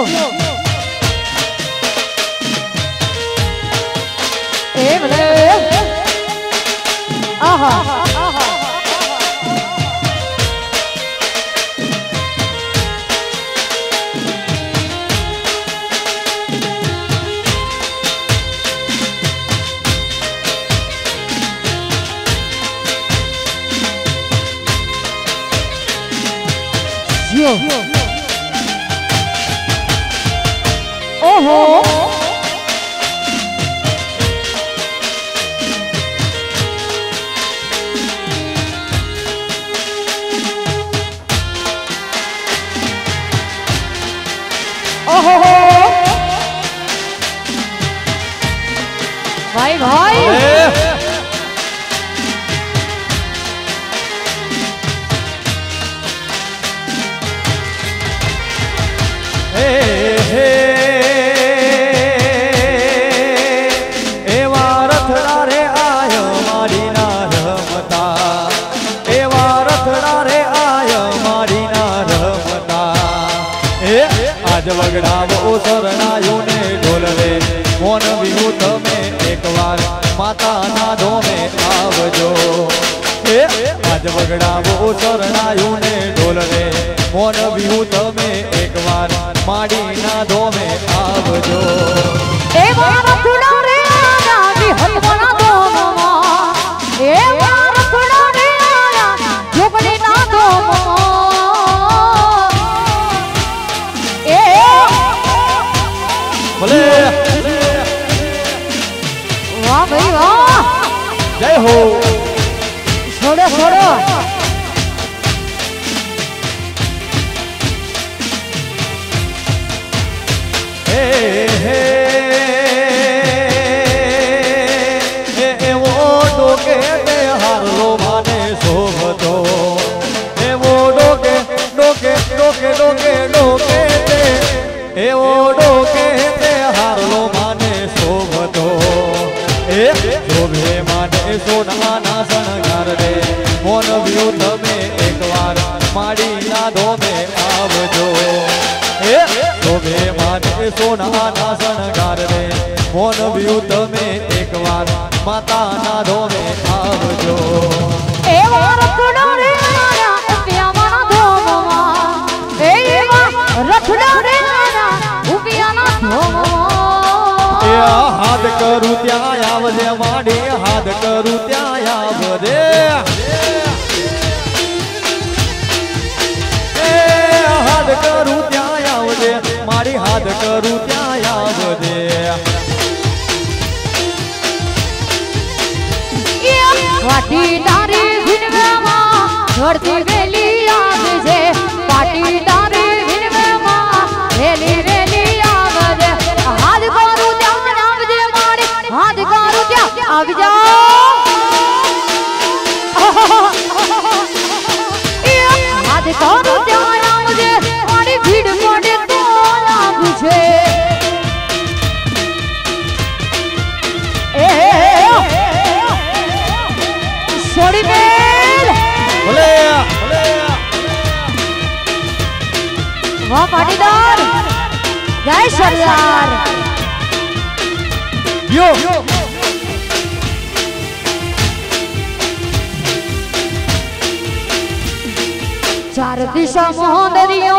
B: ए भले आहा यो ओहो ओहो भाई भाई
A: वगड़ावो शरणायो ने ढोल रे मोन विभूत में एक बार माता ना धो में आवजो आज वगड़ावो शरणायो ने ढोल रे मोन विभूत में एक बार माड़ी ना धो में आवजो
B: ए बार खुला रे आया विहत बना दो मामा ए बार खुला रे आया झुकने ना दो मामा
A: भले
B: वाह भाई वाह
A: जय हो
B: छोड़ो छोड़ो
A: हे हे हे वो डोके ते हार लो माने शोभतो हे वो डोके डोके डोके डोके डोके ते हे वो डोके ते हार लो माने शोभतो हे शोभे माने सोना ना शणगार रे मोन व्यूथ में एक बार माड़ी ना धो में आवजो हे शोभे माने सोना ना शणगार रे मोन व्यूथ में एक बार माता ना धो में आवजो
B: ए बार खुला रे आया उपिया मना दो मामा ए बार रखड़ा रे आया उपिया ना दो
A: ए हाथ करू त्या आवजे माडी हाथ करू त्या आवजे ए हाथ करू त्या आवजे माडी हाथ करू त्या आवजे
B: वाटी तारी भिनवेमा धरती वेली आवजे वाटी तारी भिनवेमा वेली वेली आवजे हाथ करू त्या आवजे मारी हाथ करू त्या आवजा हाथ करू त्या आवजे मारी भीड़ पड़े तो आवजे छोड़ी मेल
A: भले भले
B: वाह पाटीदार जय सरदार
A: यो
B: चार दिशा मोहनरियो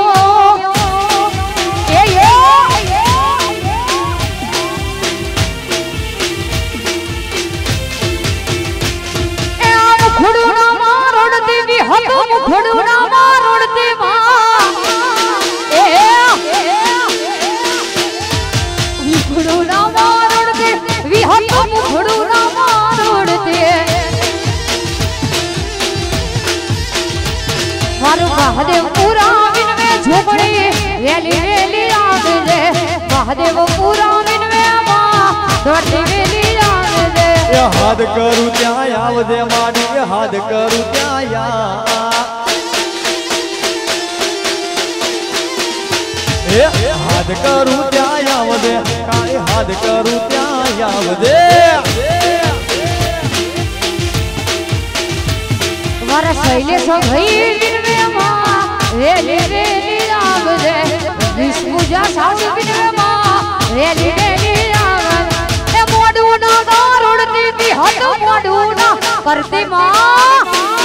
B: महादेव पूरा विनवे झोपड़ी वेली वेली आग दे महादेव पूरा विनवे मां दौड़ती वेली आग दे
A: हाथ करू त्या आव दे माडी हाथ करू त्या हाथ करू त्या आव दे काळे हाथ करू त्या आव दे
B: मारा शैलेश भाई विनवे मां वेली वेली आग दे विष पूजा सासु विनवे मां वेली वेली आग ए मोडू ना गारुड़ती थी हाथ मोडू ना करती मां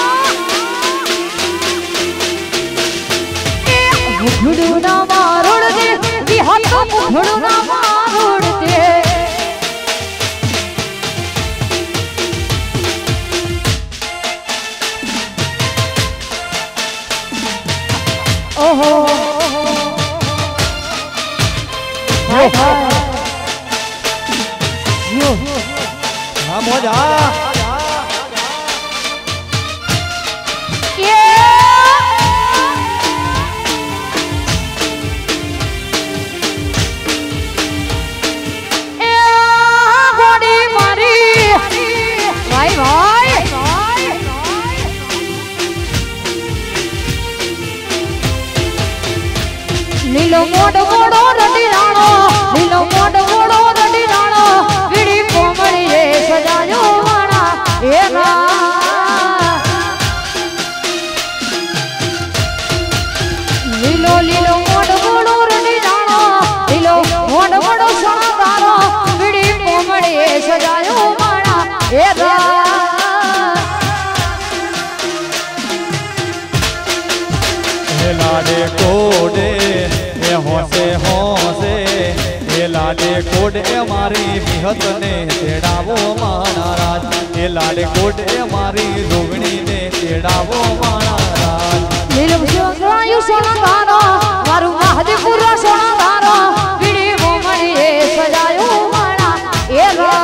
B: मुठड़ू ना मारुड़ती थी हाथ मुठड़ू ना मारुड़ती ओहो यो
A: हाँ मजा
B: लीलो मोड़ मोड़ो रडी राणो लीलो मोड़ मोड़ो रडी राणो बीड़ी कोमड़ी रे सजायो माणा ए ना लीलो लीलो मोड़ मोड़ो रडी राणो लीलो मोड़ मोड़ो सोनारो बीड़ी कोमड़ी रे सजायो माणा ए ना
A: लाडे कोडे होसे होसे ए लाडे कोडे मारी विहत ने तेड़ावो माना राज ए लाडे कोडे मारी रोगणी ने तेड़ावो माना राज
B: नीलम शिवरायु सोनारो मारू महादेवपुर सोनारो बीड़ी कोमड़ी रे सजायो माणा ए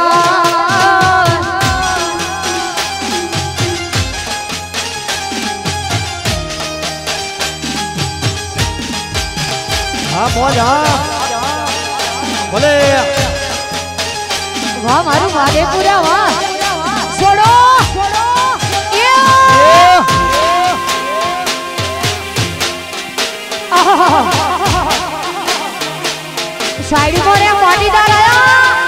A: हाँ मौजा बोले
B: वाह मारू महादेवपुरा वाह छोड़ो साइड मोरे पाटीदार आया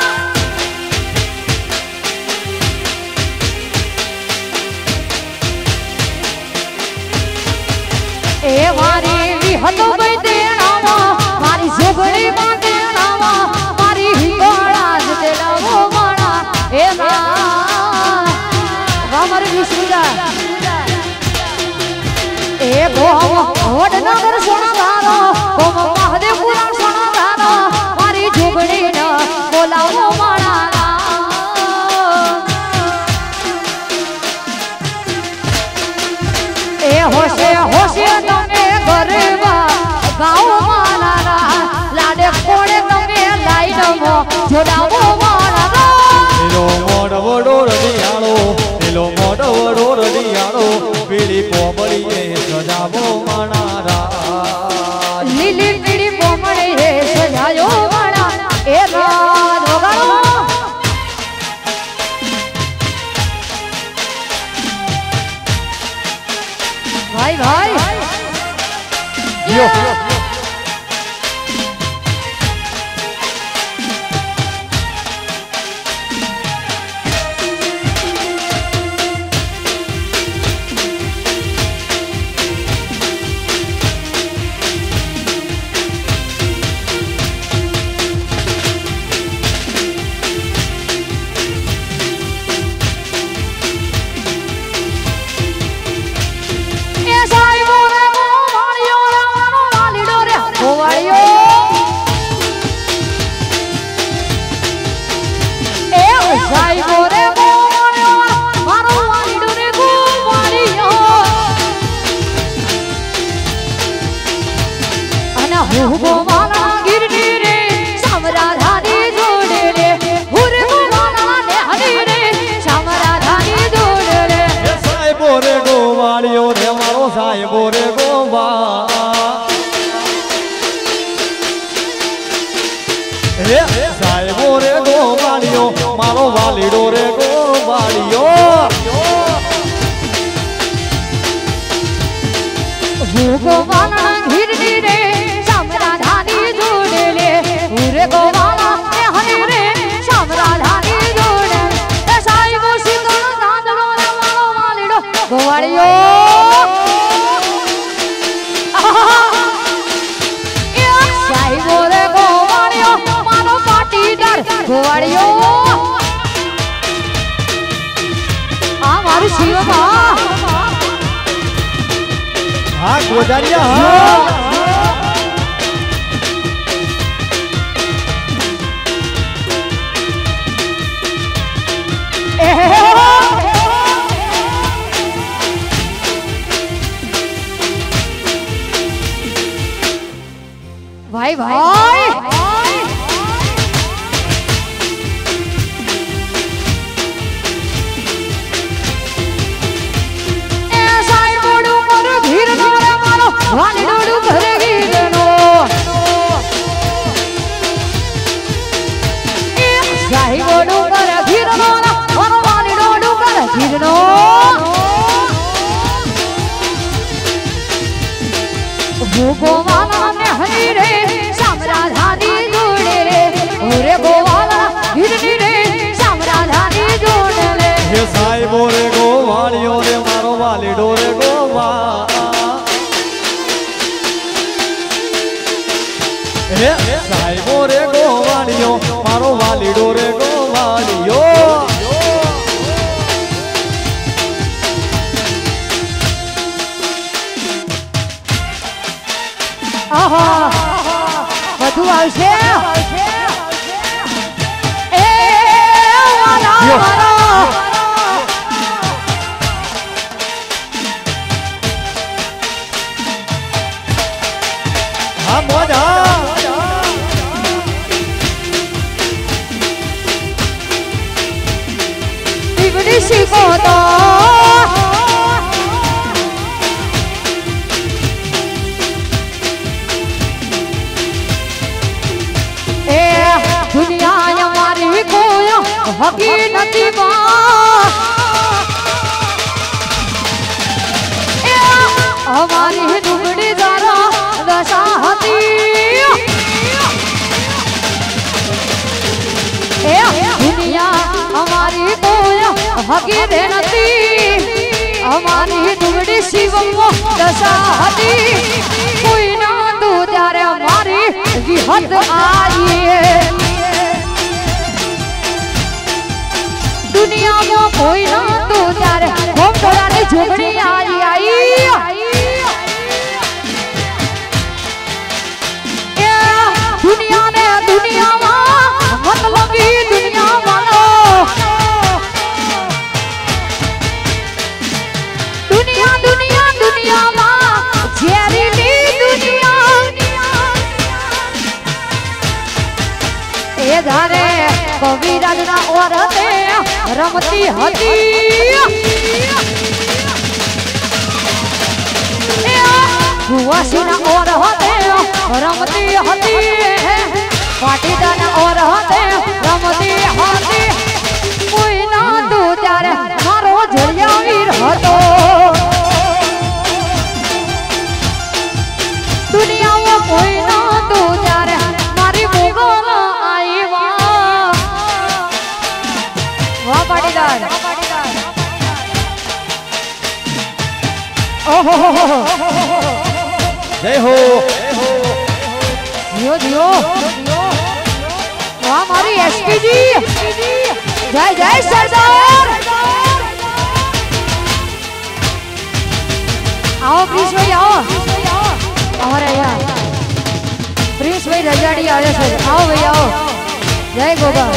B: ए मारी विहत बैठे मारी झोपड़ी माते नावा मारी हिंगोड़ा जते लावो माणा ए मां वामर विष्णुजा ए भोम वडनगर सोना धारो भोम महादेवपुरा सोना धारो मारी झोपड़ी न बोलावो माणा ए होशे होशे तमे गरबा गाओ माना लाडे कोड़े तमे लाइन मो जोड़ावो माना
A: नीलो मोड़ वडो रडियाळो नीलो मोड़ वडो रडियाळो बीड़ी कोमड़ी ए सजावो माना राज
B: लीली बीड़ी कोमड़ी रे सजायो माना ए राज वगाड़ो भाई भाई
A: यो साहेबो रे गोवालियो
B: भूगोवाला घिरनी रे शामरा धानी जोड़े ले पूरे गोवाला ने हनी रे शामरा धानी जोड़े साई वो शीतल चांदलो रे मारो मालिडो गोवाड़ियो साई वो रे गोवाड़ियो मारो पाटीदार गोवाड़ियो हमारी शिवा
A: हाँ गोदारिया हाँ
B: भाई भाई वाली डोडू भरेगी देनो शाही डोडू कर गिरनो ना वाली डोडू कर गिरनो भूगोवाला ने हनी रे शामरा धानी जोड़े रे पूरे गोवाला गिरनी रे शामरा धानी जोड़े रे
A: हे साई बोरे गोवालियो रे मारो वाली डोरे गोवा हे साई बोरे गोवालियो मारो वाली डोरे गोवालियो
B: आहा બધું આવશે એ વાલા વાલા
A: હા મોજા
B: દીવડી શીખો તો दुनिया हमारी कोई हकी नदी हमारी दुबड़ी जरा दशा हती दुनिया हमारी कोई हकी नदी हमारी दुबड़ी शिवम दशा हती कोई ना तू जारे हमारी विहत आई दुनिया में कोई ना तू जारे हम थोड़ा रे झुमड़ी आई आई दुनिया ने दुनिया मतलब की दुनिया वालो दुनिया दुनिया दुनिया जेरीली दुनिया ए धारे कविराज ना औरते रमती हती कुवासी ना औरते रमती हती पाटीदार ना औरते रमती हती कोई ना तू त्यारे मारो झड़िया वीर हतो दुनिया में कोई ना तू त्यारे मारी मुगल आई वाह पाटीदार ओहो
A: जय हो
B: जियो जियो वाह हमारी एसपी जी जय जय सरदार आओ प्रिंस भाई आओ हमारे यहाँ प्रिंस भाई रजाड़ी आया सर आओ भाई आओ जय गोगा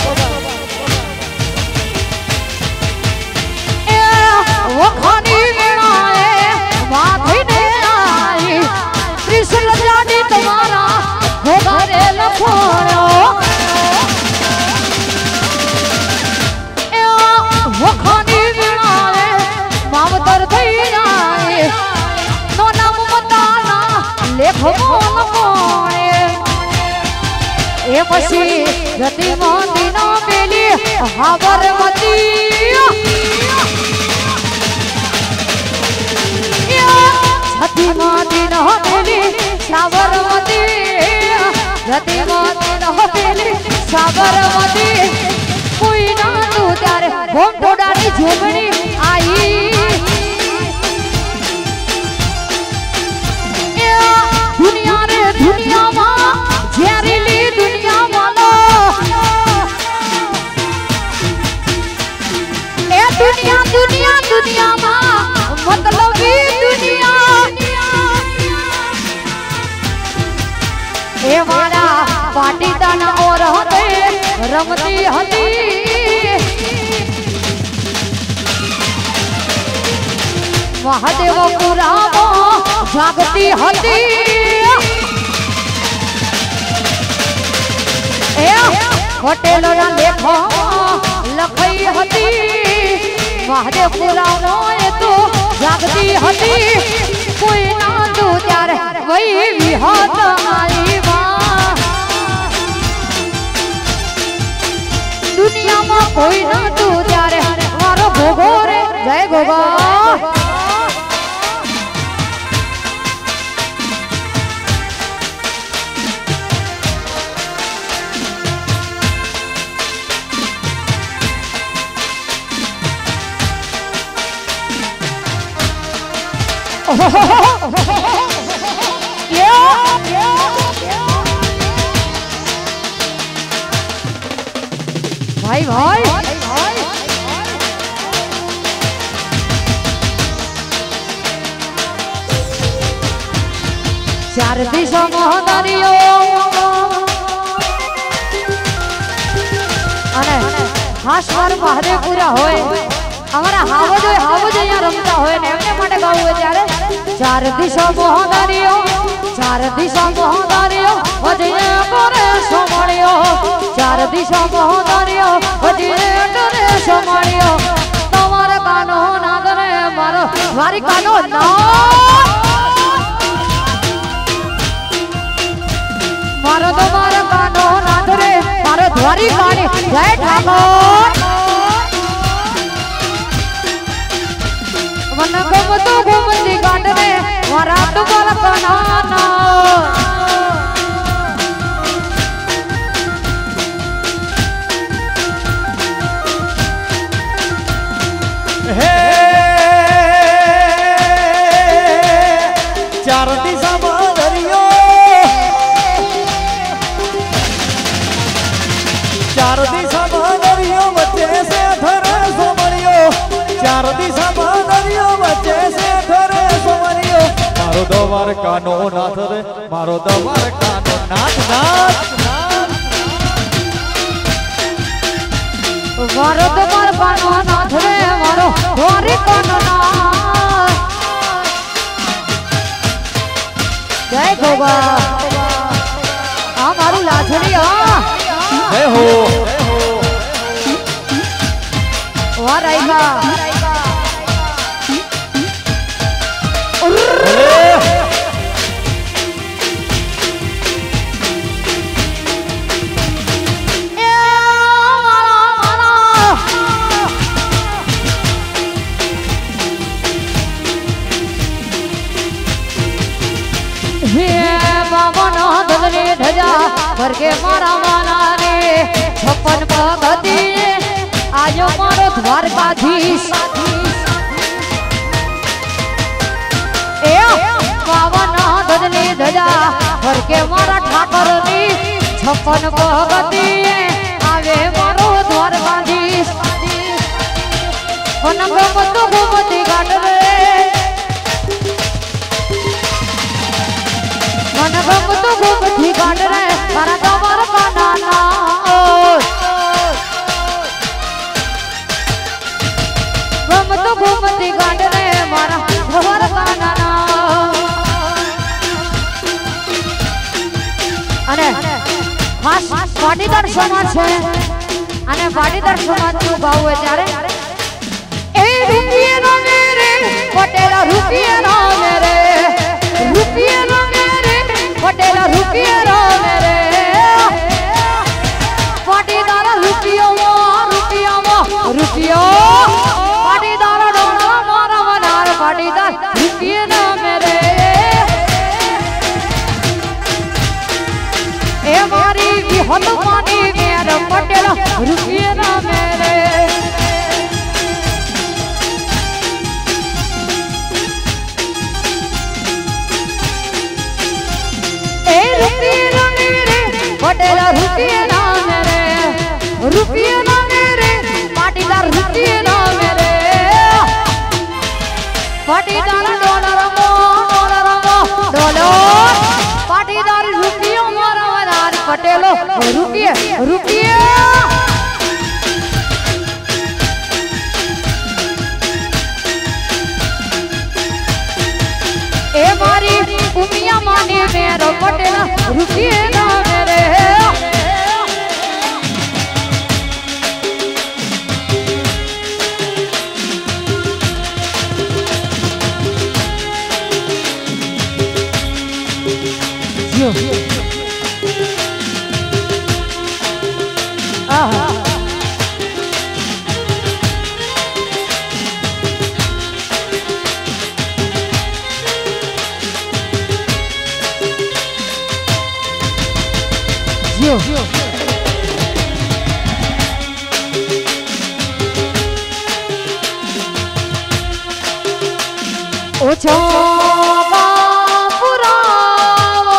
B: वो खानी मेरा है माथे ने आई प्रिंस रजाड़ी तुम्हारा होगा रे लखोड़ो वो खानी मेरा है मावतर थई जाए नो नाम बताना लेखो लखोड़े ए पसी गति मोती नो बेली हाबरमती छठी माँ गर्भवती कोई ना तू त्यारे भोम टोडानी झूमनी आई दुनिया रे दुनिया मां जहरीली दुनिया वालो ए दुनिया दुनिया दुनिया मां मतलबी दुनिया ए वाला पाटीदाना और हते रमती हती महादेव पुराणो जागती हती ए पटेल ना लेखो लखई हती महादेव पुराणो ए तो जागती हती कोई ना तू त्यारे वही विहत आई मां दुनिया में कोई ना तू त्यारे मारो भोगो रे जय गोगा भाई भाई चार दिशा महादारियो अने खास मार महादेव पूरा होए हमारा हावज અહીંયા રમતા હોય ને એમને માટે ગાવું હોય ત્યારે ચાર દિશા મોહદારીઓ વજે કરે સોમળિયો ચાર દિશા મોહદારીઓ વજે કરે સોમળિયો તમારે કાનો ના કરે મારો વારી કાનો ના મારો તમારો કાનો ના કરે મારો દ્વારી કાની જય ઠાકોર मन गमतो घूमती गांड रे मारा तो बाल कनाना
A: हे चार दिशा महादारियो चार दिशा महादारियो बच्चे से धर सोमरियो चार दिशा बच्चे से धरे सोमरियो मारो दवार कानो नाथ रे मारो दवार कानो नाथ नाथ
B: मारो दवार कानो नाथ रे मारो द्वारी कानो नाथ जय गोगा आ मारू लाछड़ी आ
A: जय हो
B: वाह राइगा धजा भर के मारा माना रे 56 भगती आजो मारो द्वारकाधीश ए पावन धजनी धजा भर के मारा ठाकर नी 56 भगती आवे मारो द्वारकाधीश मन गमत घूमती गाट रे मन गमत घूमती गाट रे मारा कमर का नाना गमत घूमती गाट रे मारा कमर का नाना अने खास पाटीदार समाज छे अने पाटीदार समाज નું ગાવું હોય ત્યારે એ રૂપિયા નો મેરે પટેલા રૂપિયા નો મેરે રૂપિયા નો મેરે પટેલા રૂપિયા નો મેરે પાટીદાર રૂપિયો રૂપિયો પાટીદાર ડોળા મારા મનાર પાટીદાર રૂપિયા નો મેરે ए मारी विहत मानी मेर પાટીદાર ડોલરમો ડોલો પાટીદાર રૂપિયો મારા વધારે પટેલો રૂપિયા ए मारी उमिया माने मेरो पटेला रुकिए ना मेरे यो आहा ओ चौबा पुरावो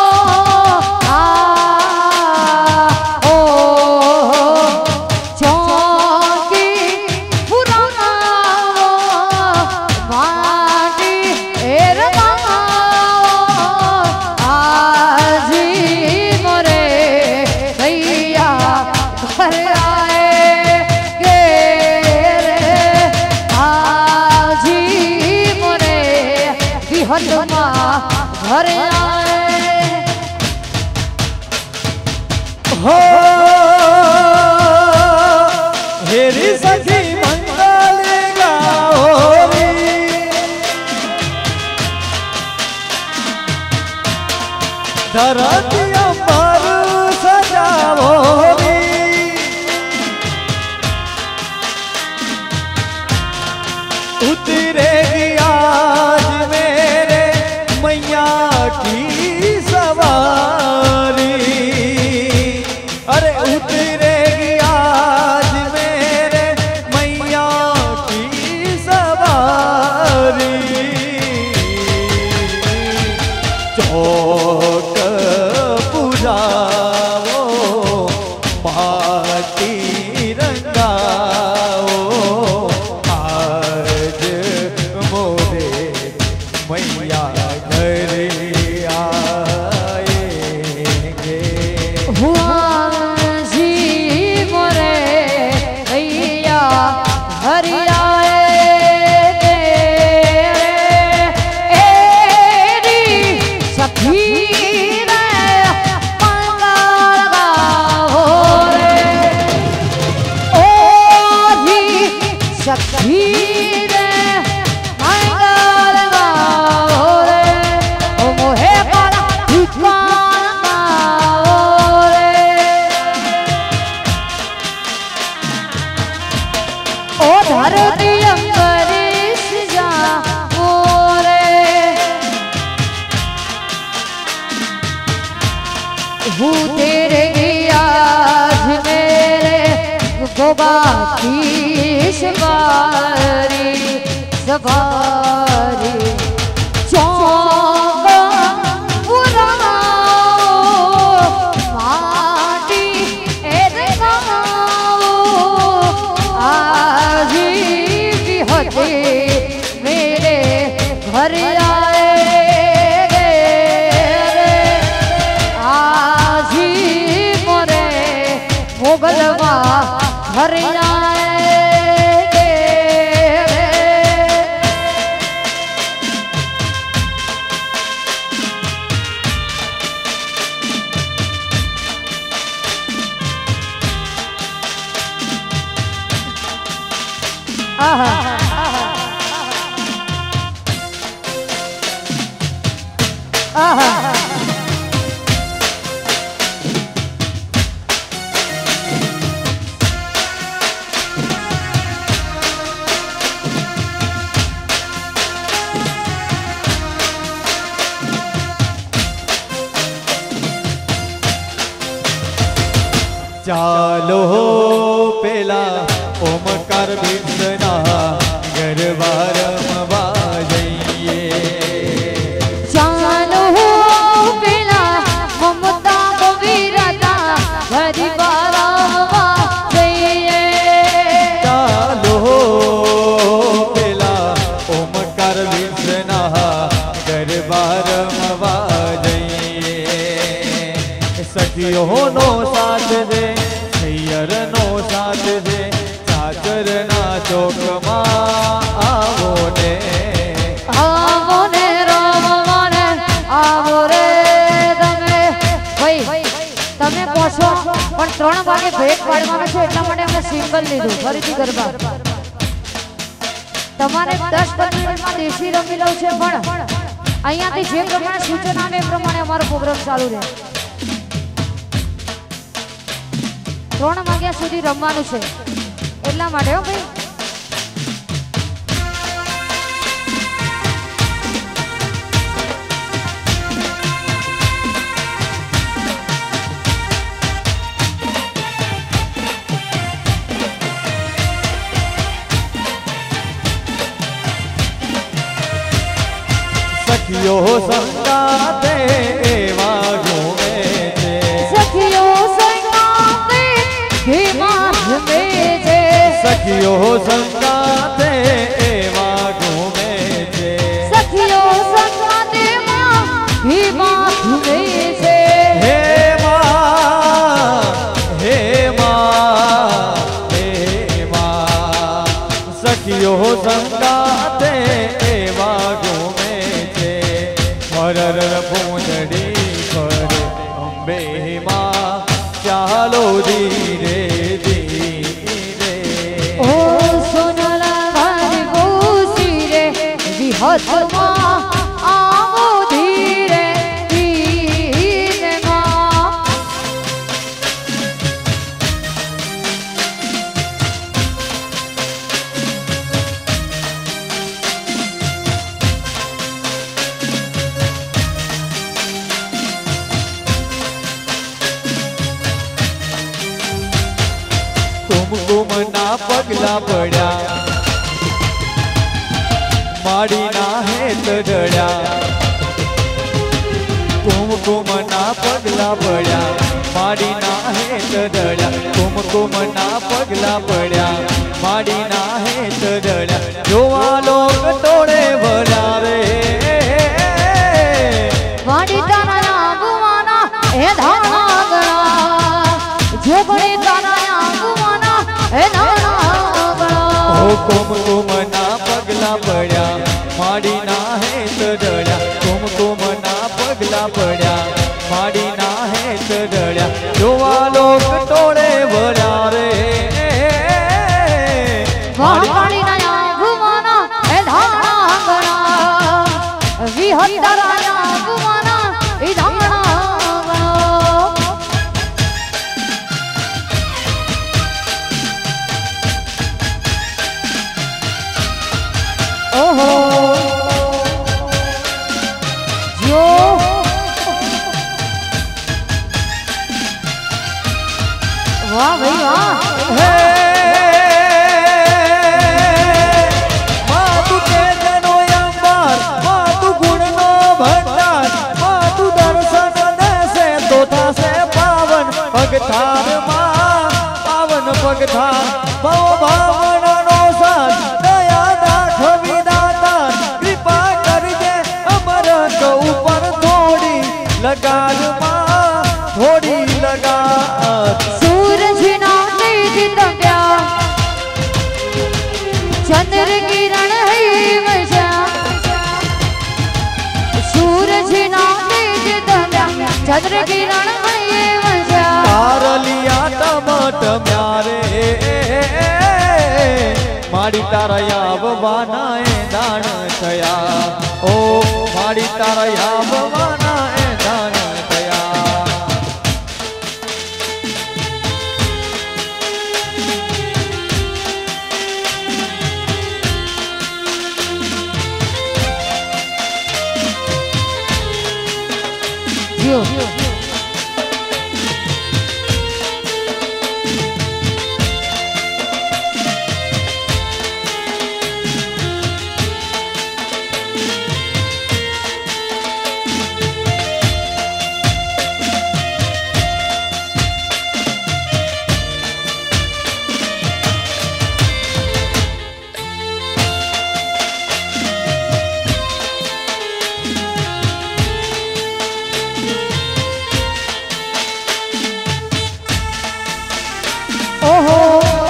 B: ओ चौकी पुरावो माटी एरमावो आजी मोरे भैया घर आए गे रे आजी मोरे बिहनमा घर आए
A: हो हेरी सखी मंगल गाओरी धरती अंबर सजाओरी उतरेगी आज मेरे मैया की सवारी अरे उतरेगी आज मेरे मैया की सवारी चौक पुराओ माटी रंगाओ आज मोरे मैया घर आएंगे
B: हुआ जी मोरे भैया घर आए एरी सखी रे मंगल गाओ रे ओ जी सखी रे मंगल गाओ रे ओ मोहे काला दुकान गाओ रे ओ धरती अंबरीश जाओ रे वो तेरे आज मेरे गोबा की सवारी सवारी चौका पुराओ माटी एरगाओ आज भी होते मेरे घर आए गे रे आज मोरे मोगलवा घर आए गे रे आहा आहा
A: ચાલો પેલા ઓમકાર ભીમના ગરબા રમવા જઈએ.
B: ચાલો પેલા મમતા કવિરતા ગરબા રમવા જઈએ.
A: ચાલો પેલા ઓમકાર ભીમના
B: બ્રેક પાડવાનો છે એટલા માટે અમે સિંગલ લીધું ફરીથી ગરબા તમારે 10-15 મિનિટમાં દેશી રમી લઉં છે પણ અહીંયાથી જે પ્રમાણે સૂચના આવે એ પ્રમાણે અમારો પ્રોગ્રામ ચાલુ રહે 3 વાગ્યા સુધી રમવાનું છે એટલા માટે હો ભાઈ
A: सखियो संगाते एवा घूमे छे
B: सखियो संगाते एवा घूमे छे
A: सखियो संगाते एवा घूमे छे
B: सखियो संगाते एवा घूमे छे
A: हे मां हे मां हे मां सखियो संगाते एवा घूमे हरर पूंजड़ी पर अम्बे मां चालो धीरे धीरे
B: ओ सोनला भारी गोसी रे विहत मां आवो धीरे धीरे मां
A: कुमकुम ना पगला पड़ा माड़ी ना हेत डड़ा कुमकुम ना पगला पड़ा माड़ी ना हेत डड़ा कुमकुम ना पगला पड़ा माड़ी ना हेत डड़ा जोवा लोग तोड़े भरा रे
B: वाड़ी तारा गुवाना ए धाना गणा जो बड़े तारा गुवाना ए धाना गणा
A: ओ कुमकुम ना पगला पड़ा माड़ी ना हेत डड़ा कुमकुम ना पगला पड़ा माड़ी ना हेत डड़ा जोवा लोग तोड़े भरा रे
B: वाड़ी ना गुवाना ए धाना गणा विहत तारा गुवाना ए धाना गणा ओहो जो वाह भाई वाह
A: हे मातु तेजनो अंबर मातु गुणनो भंडार मातु दर्शन देसे तोता से पावन पगथार मां पावन पगथार भव भावननो साथ दया दाठ विदातार कृपा करजे अमरत ऊपर थोड़ी लगार मां थोड़ी लगार
B: सूरज ना तेज तप्या चंद्र किरण है वशा सूरज ना तेज तप्या चंद्र किरण है वशा
A: तारलिया टमट म्यारे माड़ी तारा याववाना ए दान थया ओ माड़ी तारा याववाना ए दान थया
B: जियो ओहो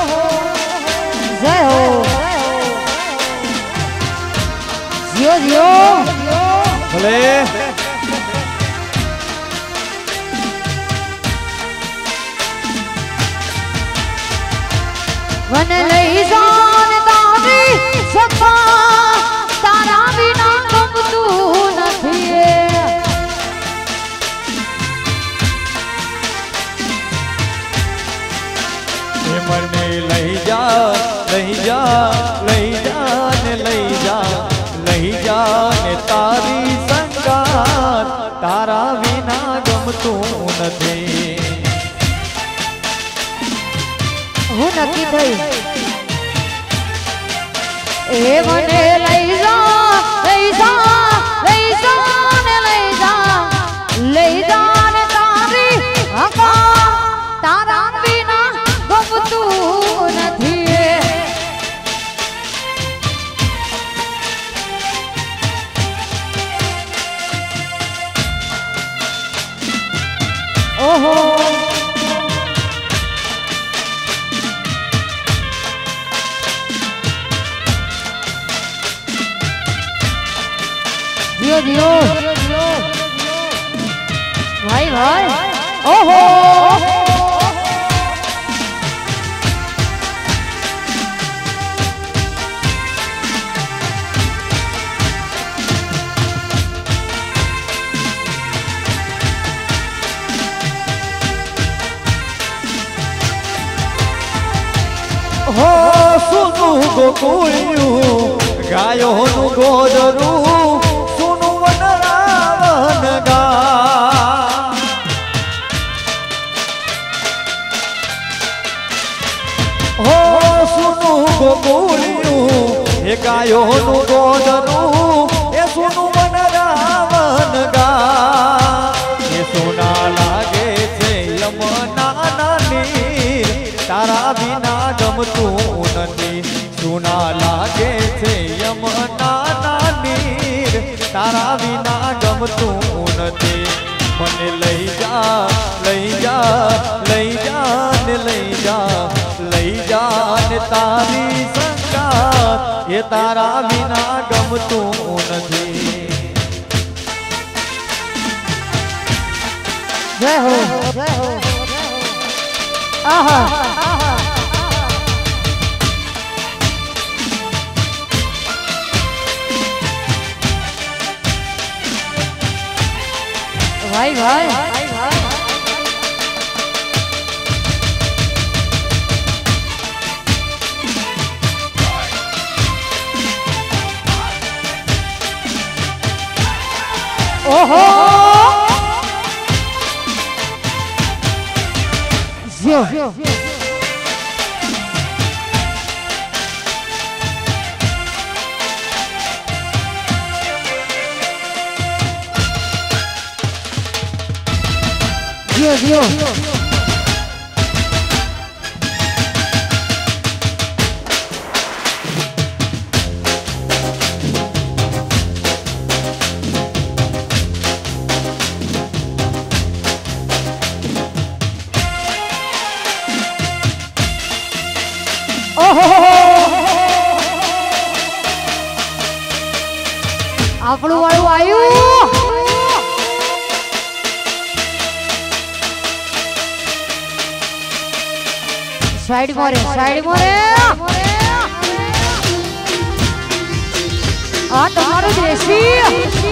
B: जय हो जियो जियो
A: भले
B: મને લઈ જાન તારી સપા તારા વિના ગમતું નથી
A: મને લઈ જા લઈ જા લઈ જા ને લઈ જા ને તારી સંગાત તારા વિના ગમતું નથી
B: હું નક્કી થઈ એ મને લઈ જા લઈ જા લઈ જા ને લઈ જા ને તારી હવા તારા વિના ગમતું નથી ઓહો दियो दियो भाई भाई ओहो
A: हो सुनु गोकुळिયું ગાયોનું ગોદરું સુનું વનરાવન ગા હો સુનું ગોકુળિયું એ ગાયોનું ગોદરું એ સુનું વનરાવન ગા એ સોના લાગે છે યમના નીર તારા વિના ગમતું નથી સુના લાગે છે યમના નીર તારા વિના ગમતું નથી મને લઈ જા લઈ જા લઈ જા ને લઈ જા ને તારી સંગાત એ તારા વિના ગમતું નથી
B: જય હો આહા भाई भाई ओहो जियो जियो जियो આપણું વાળું આવ્યું સાઈડ મોરે આ તમારું દેશી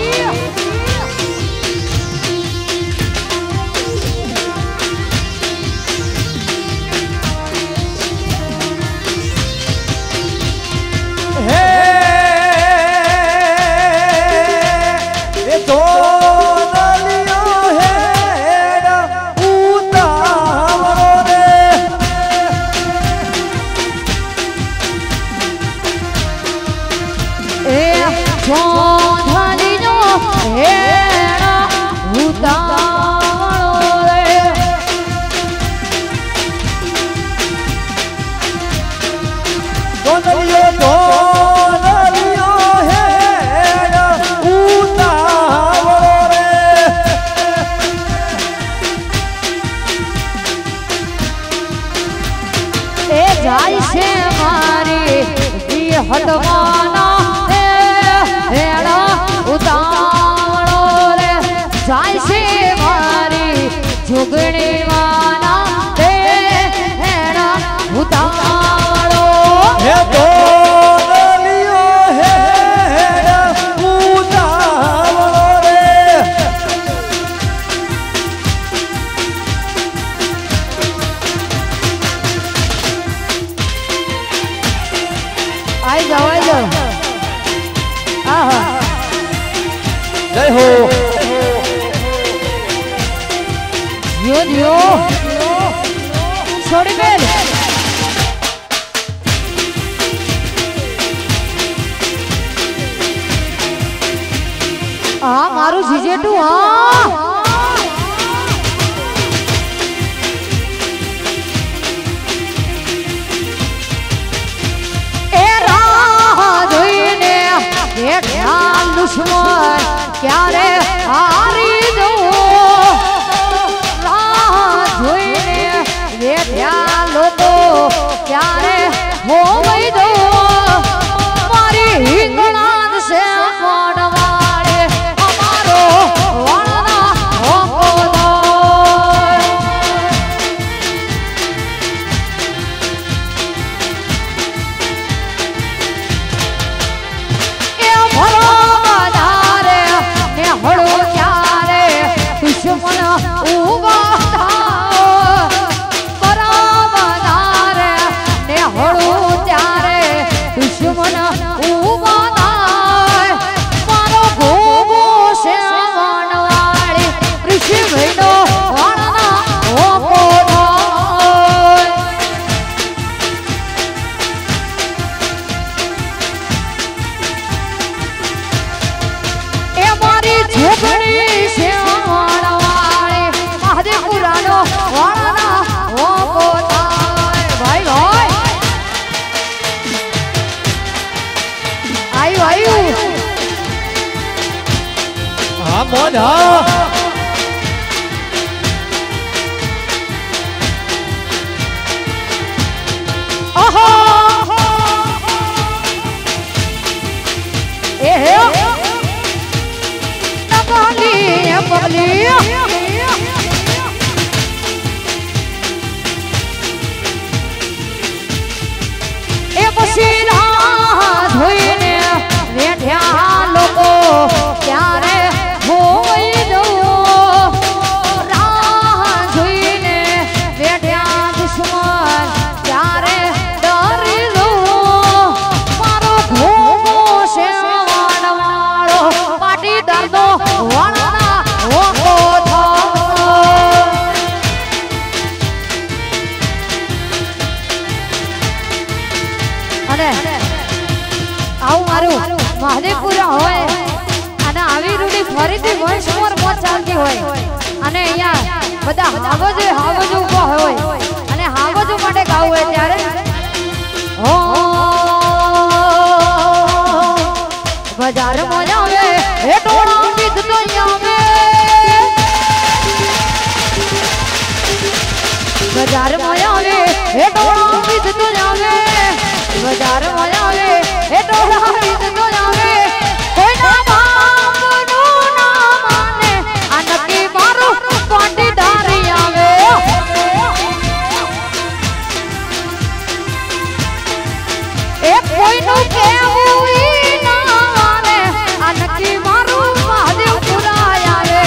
B: જાય છે મારી હદવાના जियो छोड़ी बेल मारू जीजेटू ए राह जोईने बेठा दुश्मन क्यारे हारी दो राह जोईने बेठा लोको क्यारे हो गई दो मारी हिंगलान से
A: मोना
B: आहा ए नगली पगली ए पसीना धोईने बेठ्या लोको क्यारे महादेवपुरा होय અને આવી રૂડી ફરીથી વંશમોર મોત ચાલતી હોય અને અહીંયા બધા હાવજ ઉભો હોય અને હાવજ માટે ગાવું હોય ત્યારે ઓ બજાર માં આવે એ ટોળા ગીત તો આવે બજાર માં આવે એ ટોળા ગીત તો આવે બજાર માં આવે એ ટોળા ગીત તો આવે કોઈ ના બાપનું ના માને આ નક્કી મારું પાટીદારી આવે એ કોઈનું કેવું ઈ ના માને આ નક્કી મારું મહાદેવપુરા આવે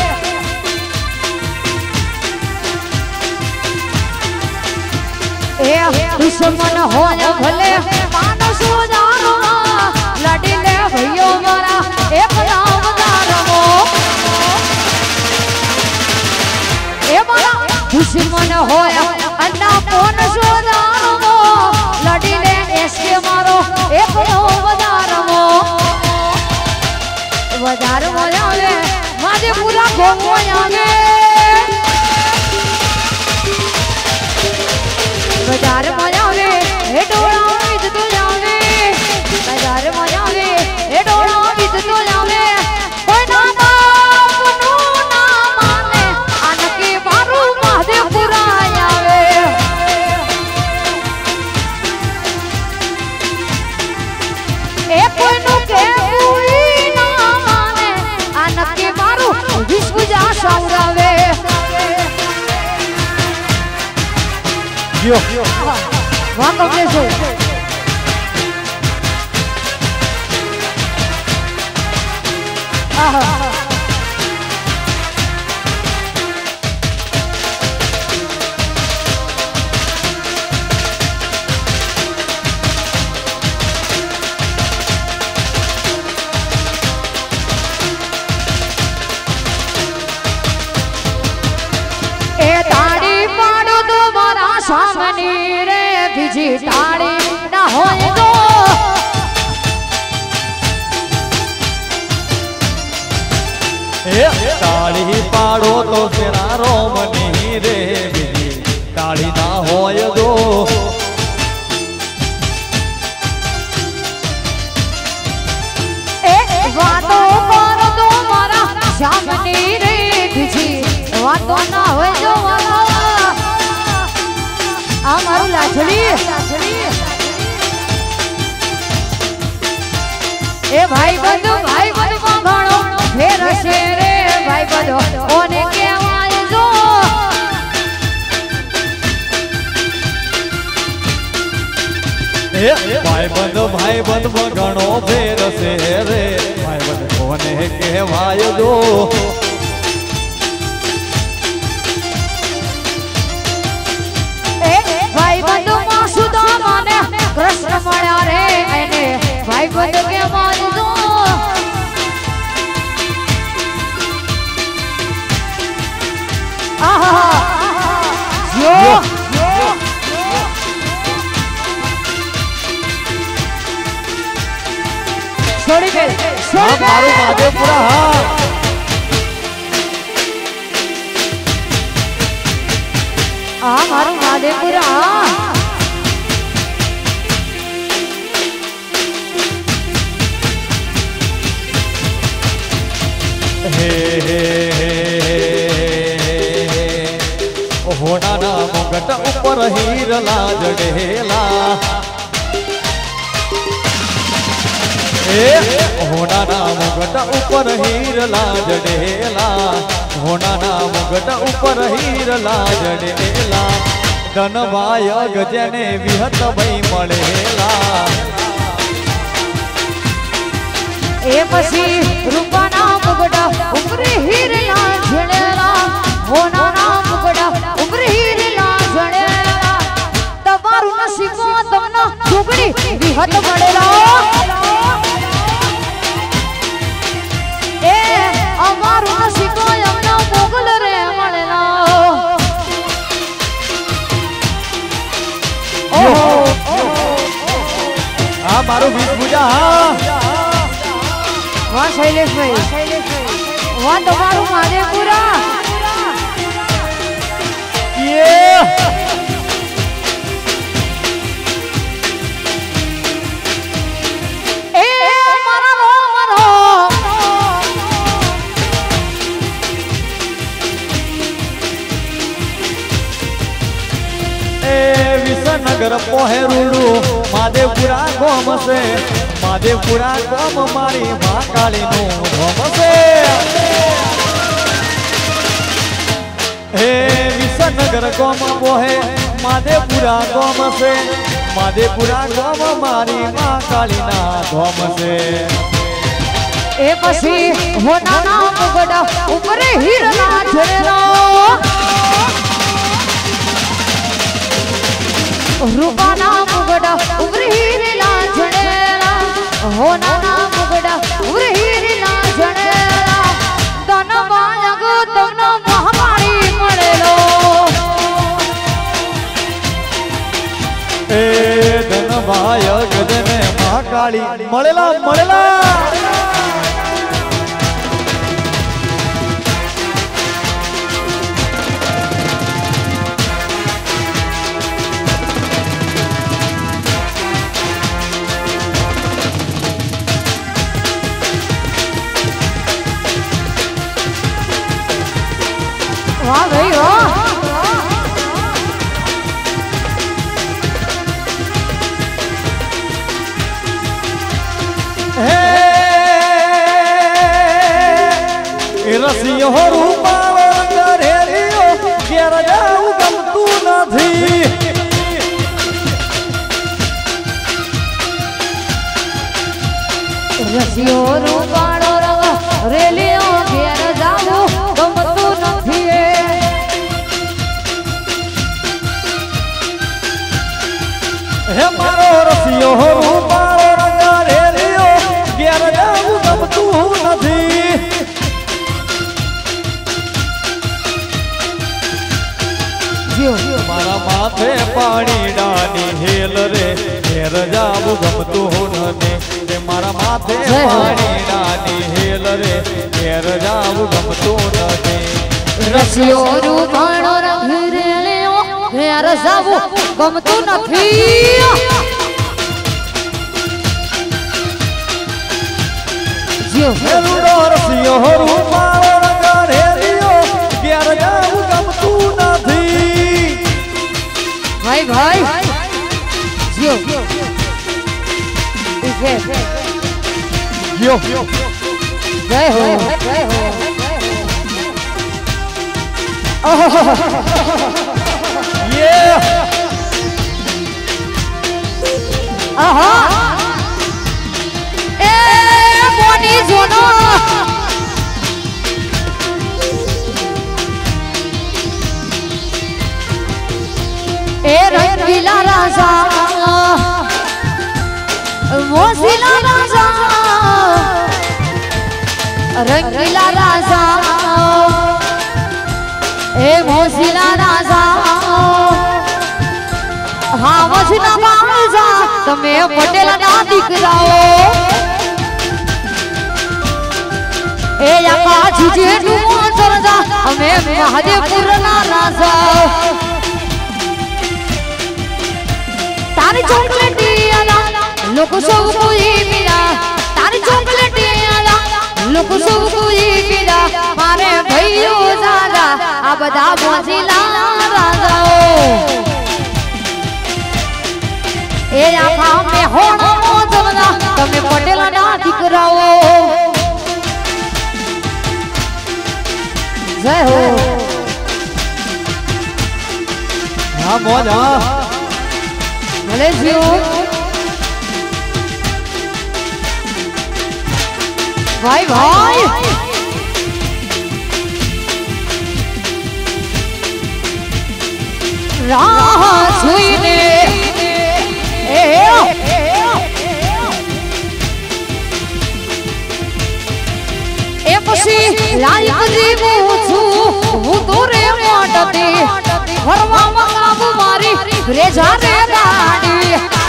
B: ए दुश्मन होया भले मानस जानो लड़ी ले भैयो मारा एक नाम दारमो ए मारा दुश्मन होया अन्ना कोन सो जानो लड़ी ले एसके मारो एक नाम दारमो बाजार मोया ले मादे पूरा घोमोया ले बाजार में जावे हे डोला बीत तो जावे बाजार में जावे हे डोला बीत तो जावे कोई ना बापनु ना माने आनकी मारू महादेवपुरा आवे ए कोई नु के कोई ना माने आनकी मारू विश्व जा संगावे
A: यो
B: वहां कब से आहा ए બીજી ટાળી ના હોય તો
A: તાળી પાડો તો તેરા રોમની રે બીજી તાળી ના હોય દો
B: વાતો કરો તો મારા સામની રે બીજી વાતો ના હોય જો આ મારું લાજડી એ ભાઈ બંધુ માં ઘણો ફેર છે રે ભાઈ બંધો ઓને કહેવાય જો
A: ભાઈ બંધ ઘણો ફેર છે રે ભાઈ બંધ કોને કહેવાય દો
B: ભાઈ બંધુ માં સુદામા ને કૃષ્ણ મળ્યા રે એને ભાઈ બંધ કહેવાય દો આહા જો છોડી દે
A: મારું માધેપુરા હા
B: આ મારું માધેપુરા
A: હે હોનાના મુગટ ઉપર હીરલા જડેલા હોનાના મુગટ ઉપર હીરલા જડેલા હોનાના મુગટ ઉપર હીરલા જડેલા ધનવાય ગજને વિહત ભઈ મળેલા
B: એ પછી રૂપાના મુગડા ઉમરે હીરલા જડેલા હોનાના મુગડા ઉમરે હીરલા જડેલા તમારું નસીબ તમને સુગડી વિહત મળેલા એ અમારું નસીબ અમને મોગલ રે મળેલા
A: આ મારું બીજ પૂજા હા
B: વાહ શૈલેષભાઈ વાહ તમારું માધેપુરા
A: નગર પોહેરુડું માધેપુરા ગોમ છે માધેપુરા ગોમ મારી મહાકાળી નું ગોમ છે હે વિસનગર ગોમ પોહે માધેપુરા ગોમ છે માધેપુરા ગોમ મારી મહાકાળી ના ગોમ છે
B: એ પછી હોનાના મુગડા ઉપરે હીરલા જડેલા રૂપાના મુગડા ઉમરે હીરલા જડેલા હોનાના મુગડા ઉમરે હીરલા જડેલા ધનવા લગો તમને મહામારી મળેલો
A: એ ધનવાય ગજને મહાકાળી મળેલા મળેલા
B: વાહ ભાઈ વાહ
A: હે રસિયો રૂપાળો ઘરેલિયો ઘેર જાઉં ગમતું નથી
B: રસિયો રૂપાળો રંગ રેલિયો ઘેર જાવું ગમતું નથી
A: હે મારો રસિયો રૂપાળો રંગ રેલિયો ઘેર જાવું ગમતું નથી મારા માથે પાણી ડાની હેલ માથે પાણી નાની હેલ રે ઘેર જાવું ગમતું નથી
B: રસિયો રૂપાણો રંગ રે લેવો ઘેર જાવું ગમતું નથી
A: રસિયો રૂપાણો રંગ રે લિયો ઘેર જાવું ગમતું નથી
B: ભાઈ ભાઈ જીઓ
A: યો
B: જય હો આહા એ મોની જોનો એ રંગીલા રાજા મોસીલા રાજા રંગીલા રાજા એ મોસીલા રાજા હા મોસીલા રાજા તમે પટેલ ના દીકરાઓ એ આકા જીજે નું ચરજા અમે મહાદેવપુર ના રાજા તારી ચોકલેટી આલા લોકો સૌ કોઈ પીડા તારી ચોકલેટી આલા લોકો સૌ કોઈ પીડા મારે ભાઈઓ દાદા આ બધા મોજીલા રાજાઓ એ આખા મે હોણો જમના તમે પટેલા ના દીકરાઓ જય હો
A: હા મોજ હા
B: ભલે જીઓ ભાઈ ભાઈ રાહ જોઈને એ પછી લાઈક જીવું છું હું તો રે મોટતી ઘરમાં કાબુ મારી રેજા રે દાડી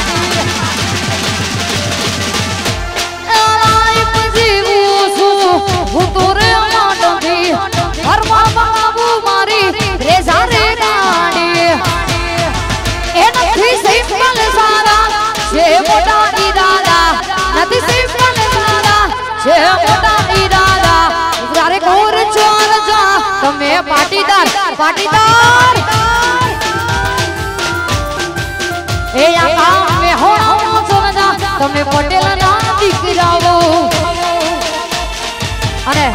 B: લાઈક જીવું છું હું તો રે મોટતી ઘરમાં કાબુ મારી રેજા રે દાડી એ નથી સિમ્પલ સારા છે મોટા ઈરાદા નથી સિમ્પલ સારા છે મોટા ઈરાદા તારે કોર ચોર જા તમે પાટીદાર પાટીદાર એ આખા મે હોણો ચોરજા તમે પટેલ ના દીકરાઓ અને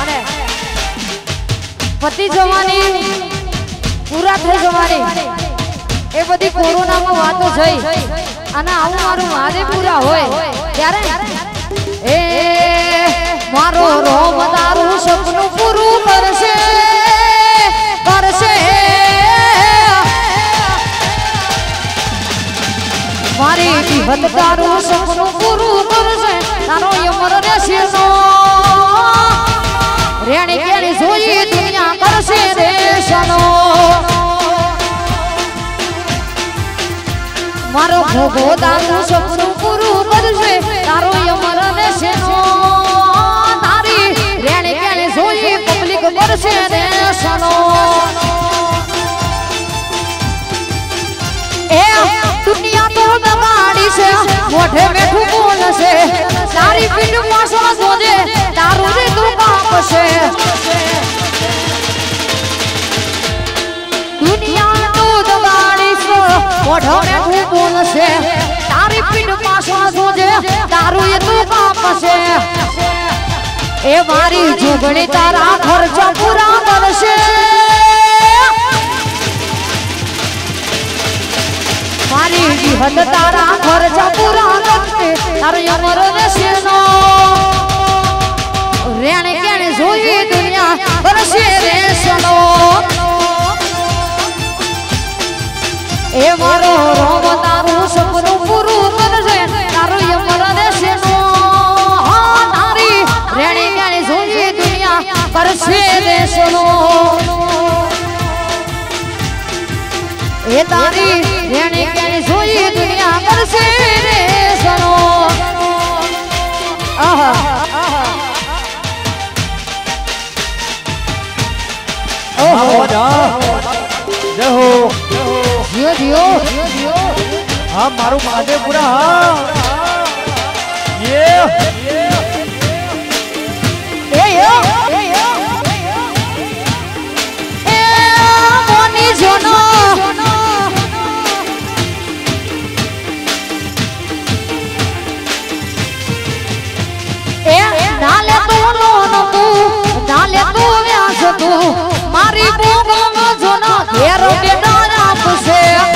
B: પતિ જવાની પૂરા થઈ જવાની એ બધી કોરોનામાં વાતો થઈ અને આવું મારું મારે પૂરા હોય ત્યારે એ મારો રોમ તારું સપનું પૂરું કરશે કરશે મારી વિહત તારું સપનું પૂરું કરશે તારો યમર રહેશે નો રેણી કેણી જોઈ દુનિયા કરશે દેશનો મારો ભોગો તારું સપનું પૂરું કરશે તારો યમર રહેશે નો તારી રેણી કેણી જોઈ પબ્લિક કરશે દેશનો એ દુનિયા તો દબાડી છે મોઢે મેઠું બોલશે તારી પીઠ પાછો જોજે તારું રે તું કાપશે દુનિયા તો દબાડી છે મોઢે મેઠું બોલશે તારી પીઠ પાછો જોજે તારું એ તું કાપશે એ મારી જોગણી તારા ખર્ચા પૂરા કરશે મારી વિહત તારા ખર્ચા પૂરા કરશે તારો યમર રહેશે નો રેણે કેણે જોઈ દુનિયા કરશે રેશનો એ મારો રોમ તારું સપનું પૂરું કરશે તારો યમર રહેશે નો હા તારી રેણે કેણે જોઈ દુનિયા કરશે રેશનો એ તારી રેણી કેણી જોઈ દુનિયા કરશે રે સનો આહા
A: जय हो
B: जियो जियो जियो।
A: हाँ मारू महादेवपुरा हाँ ये
B: मोनी जोनो नाले तू लोन तू नाले तू व्यास तू मारी बोगो जोनो घेर बेटा आप से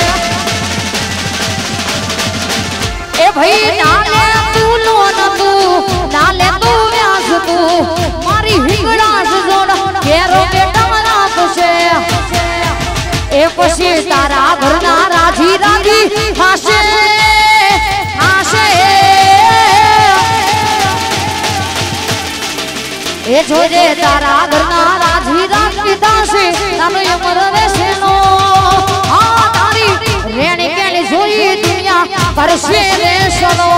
B: ए भाई नाले तू लोन तू नाले तू व्यास तू मारी हिंगड़ा जोनो घेर बेटा आप से ए पछी तारा घरना राजी राजी हासे हासे ए जोजे तारा घरना राजी राजी दासे नानो यमर वेसेनो आ तारी रेणी केली जोई दुनिया परसे वेसनो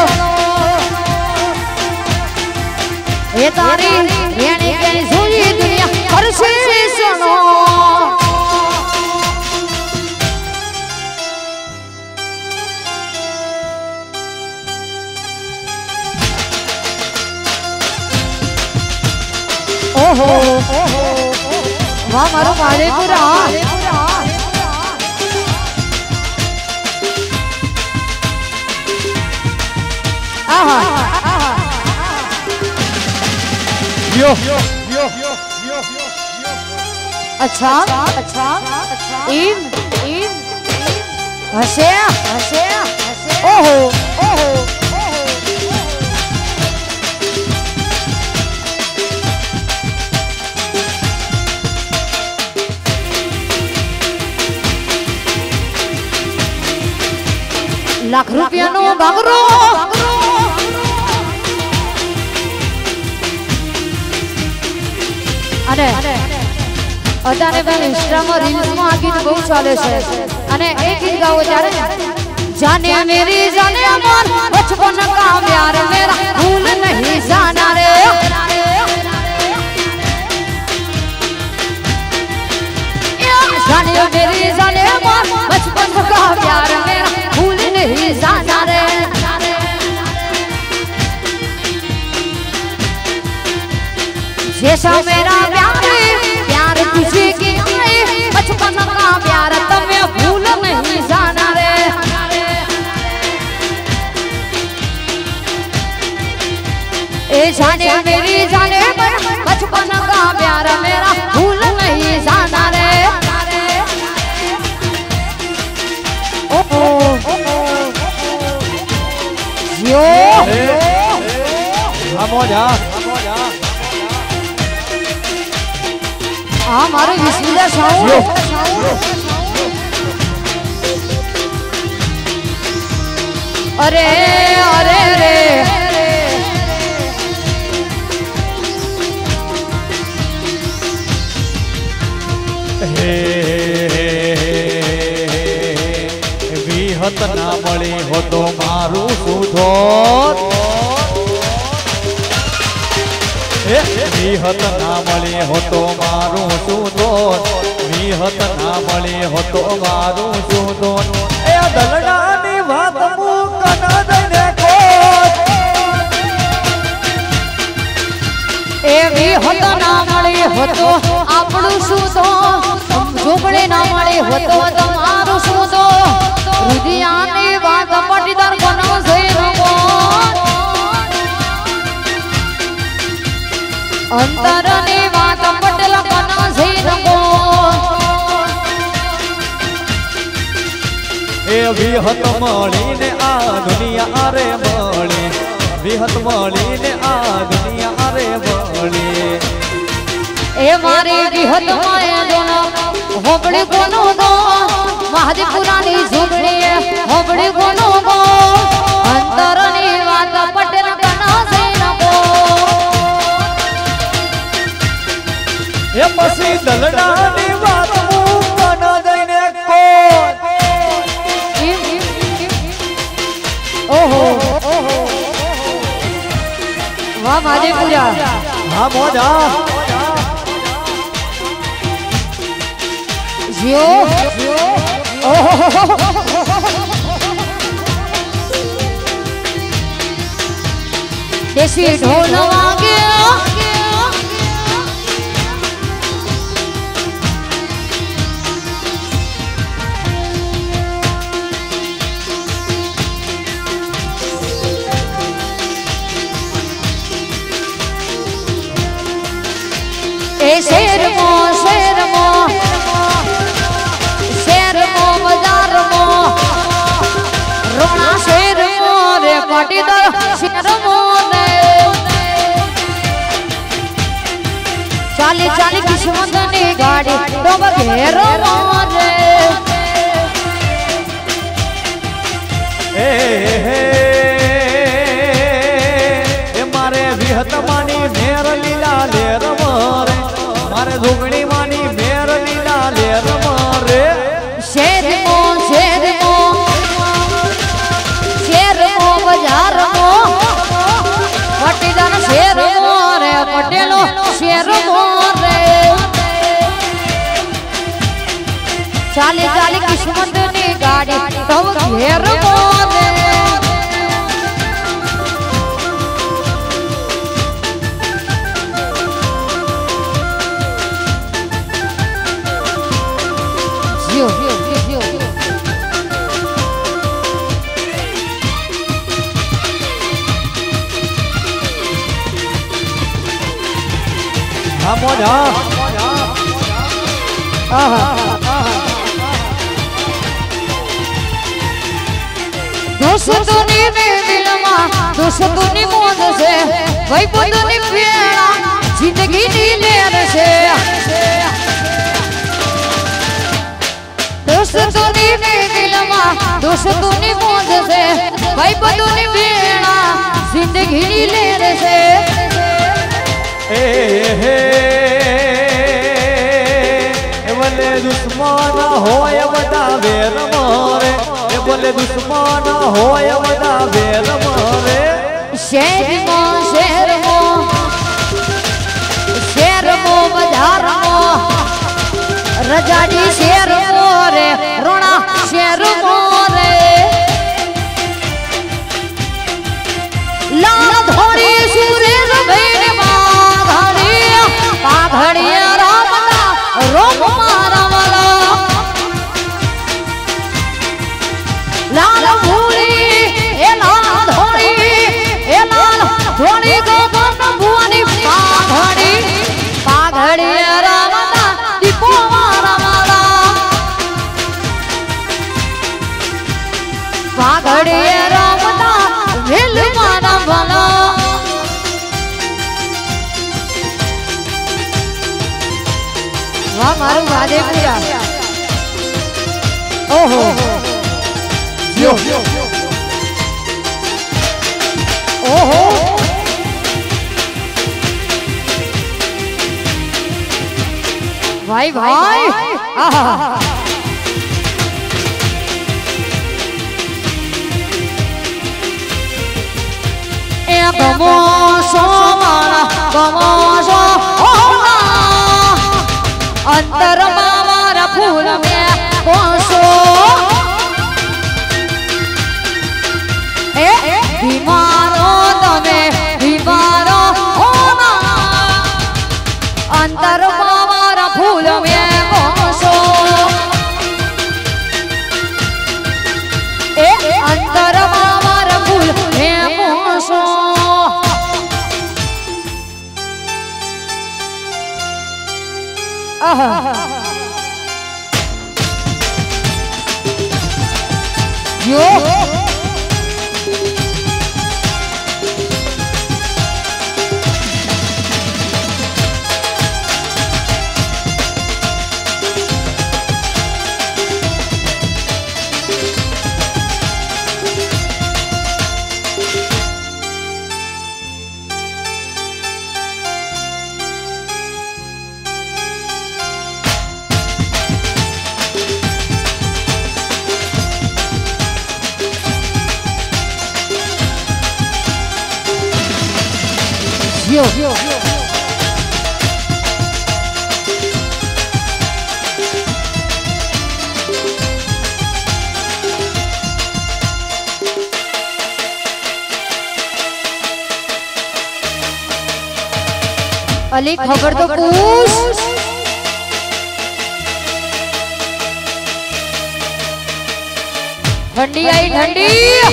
B: ए तारी रेणी केली जोई दुनिया परसे वेसनो ओहो वाह मारो महादेवपुरा आहा
A: यो
B: अच्छा अच्छा इन इन हसे हसे ओहो ओहो लाख रुपया नो बागरो अरे अटाने बेन इंस्टाग्राम रील्स में आ गीत बहुत चाले छे अने एक गीत गाओ जारे जाने मेरी जाने मन बचपन का प्यार मेरा भूल नहीं जाना रे जाने मेरी जाने मन बचपन का प्यार मेरा भूल नहीं जाना रे जैसा मेरा प्यार तुझे की आए बचपन का प्यार तुम्हें भूल नहीं जाना रे ए जाने मेरी जाने बचपन का प्यार मेरा भूल नहीं जाना रे यो मारो विस्मिता साहू अरे अरे रे
A: विहत ना मळी हो तो मारू सुधो विहत ना मळी हो तो मारू सुधो विहत ना मळी हो तो मारू सुधो ए दलडानी वात मुकन दने को
B: ए विहत ना मळी हो तो आपणु सुधो झोपड़े ना मळी हो तो तमारू सुधो हृदयानी वात पटीदार बनो जैनो अंतरनी वात पटल बनो जैनो
A: ए विहत मळी ने आ दुनिया रे मळी विहत मळी ने आ दुनिया रे मळी
B: ए मारी विहत माए दोनो होबड़ी कोनो दो महादेवपुरानी झुमड़ी होबड़ी कोनो दो अंतरनी वात पटल बनो जैनो
A: ए पसी दलडानी वात मुकन दने को
B: ओहो ओहो वाह माधेपुरा
A: हाँ मोजा
B: जियो देसी ढोल वागे शेर मो बाजार मो रोना शेर मो रे पाटीदार शेर मो रे चाली चाली किस्मत नी गाड़ी तो घेर मारे
A: ए मारे विहत मानी मेर लीला लेर मारे मारे धुगणी मानी मेर लीला लेर मारे
B: शेर मो बाजार मो पाटीदार शेर मो रे पटेलो शेर मो रे चाली चाली किस्मत नी गाड़ी तो घेर मो रे जियो
A: हाँ मोजा
B: दोस्तोनी दिलमा दोस्तोनी मौज से भाई बंधुनी प्यारा जिंदगी नी लेर से दोस्तोनी दिलमा दोस्तोनी मौज से भाई बंधुनी प्यारा जिंदगी नी लेर से
A: बोले दुश्मन होय बड़ा बेर मारे बोले दुश्मन होय बड़ा बेर मारे
B: शेर मो बाजार मो रजाड़ी शेर मो रे रोना शेर मो रे लाल धोरी सूरज भैर पाघड़िया रामदा रोम मारा वाला लाल भूरी ए लाल धोरी गोगन भुवनी पाघड़िया रामदा दीपो मारा वाला पाघड़िया रामदा भेल मारा वाला वाह मारू माधेपुरा ओहो
A: यो
B: ओहो भाई भाई आहा गमो सोमाला गमो सो अंतर मारा फूल में कोसो बीमारो तमे बीमारो होना अंतर मारा फूल में कोसो अंतर मारा फूल में कोसो यो जियो अली खबर तो पूछ ठंडी आई ठंडी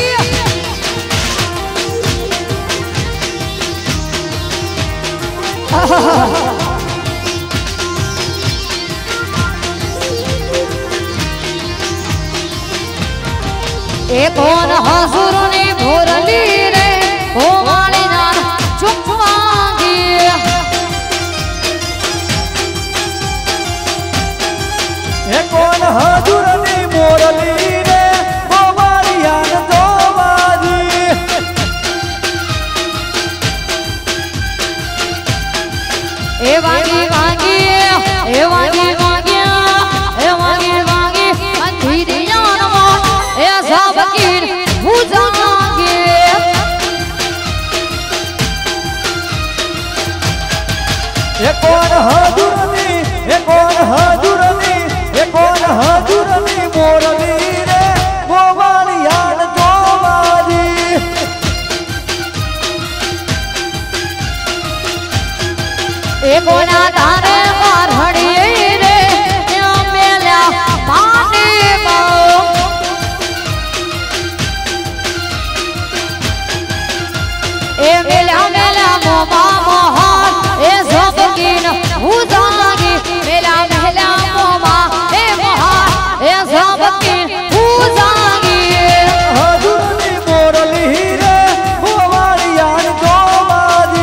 B: एक कौन हसुरनी भोरली रे ओ माली जान चुप मांगी
A: एक कौन हसुरनी मोरली रे ओ माली जान तो बाजी
B: ए वांगी वांगी ए वांगी वांगी ए वांगी वांगी अंधी जान मा ए सब कीर भुजांगे
A: ए कौन हसुरनी ए कौन हसुरनी ए कौन हसुरनी मोरली रे ओ माली जान तो बाजी
B: ए कोना तारे मारहड़ी रे या मेला पानी माओ ए मेला मेला मोमा मोहन ए सब कीन भुजांगी मेला मेला मोमा ए मोहन ए सब कीन भुजांगी
A: हसुरनी मोरली रे ओ माली जान तो बाजी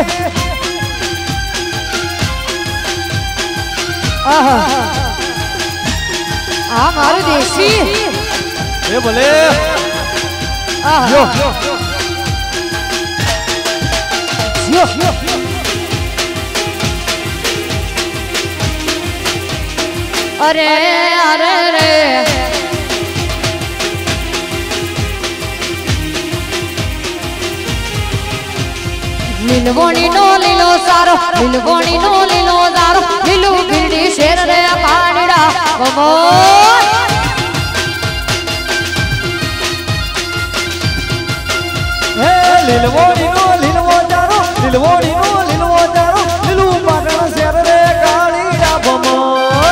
B: आ मारू देसी
A: ये बोले
B: यो यो अरे अरे रे लीलवणी नो लीलो सारो लीलवणी नो लीलो सारो लीलू बिरडी शेर रे काड़ीड़ा कमोर
A: हे लिलवोनी नो लिलवो जारो लिलवोनी नो लिलवो जारो लिलू पागल शेर रे काली राबमोर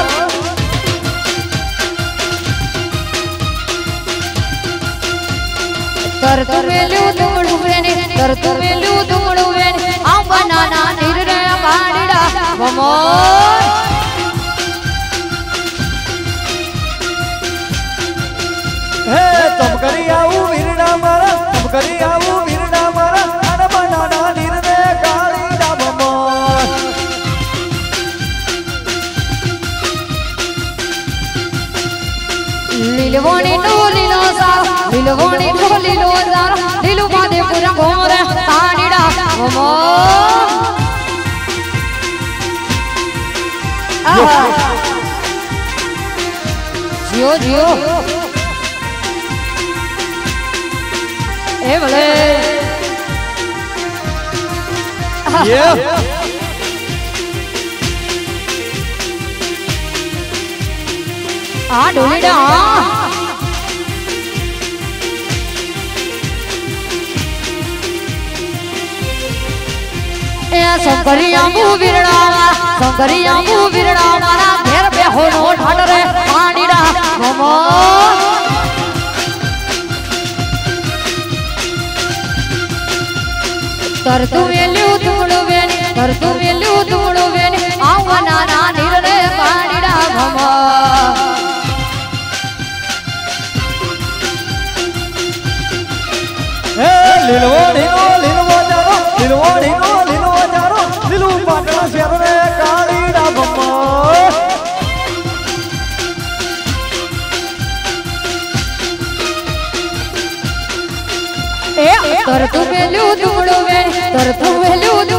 B: तर तुमेलू दुमड़ू वेनी तर तुमेलू दुमड़ू वेनी आ बनाना नीर रे काड़ीड़ा कमोर
A: हे तुम करी आऊ वीरना मारा तुम करी आऊ वीरना मारा अन बनाना नीर रे काली राबमोर
B: लीलवणी नो लीलो सारो लीलवणी नो लीलो सारो लीलू मादे पूरा घोरे काड़ीड़ा कमोर जियो जियो ए भले
A: ये
B: आ डोलीड़ा ए शंकरिया मुवीरड़ा शंकरिया मुवीरड़ा मारा घेर पे होनो ढाड रे पानीड़ा ममो तर तुमेलू दुमड़ू वेनी तर तुमेलू दुमड़ू वेनी आवना ना नीर रे पानीड़ा ममो
A: हे लिलवोनी नो लिलवो जारो लिलवोनी नो लिलवो जारो लिलू पागल शेर रे काली राबमोर
B: ए तर तुमेलू दुमड़ू वेनी तर तुमेलू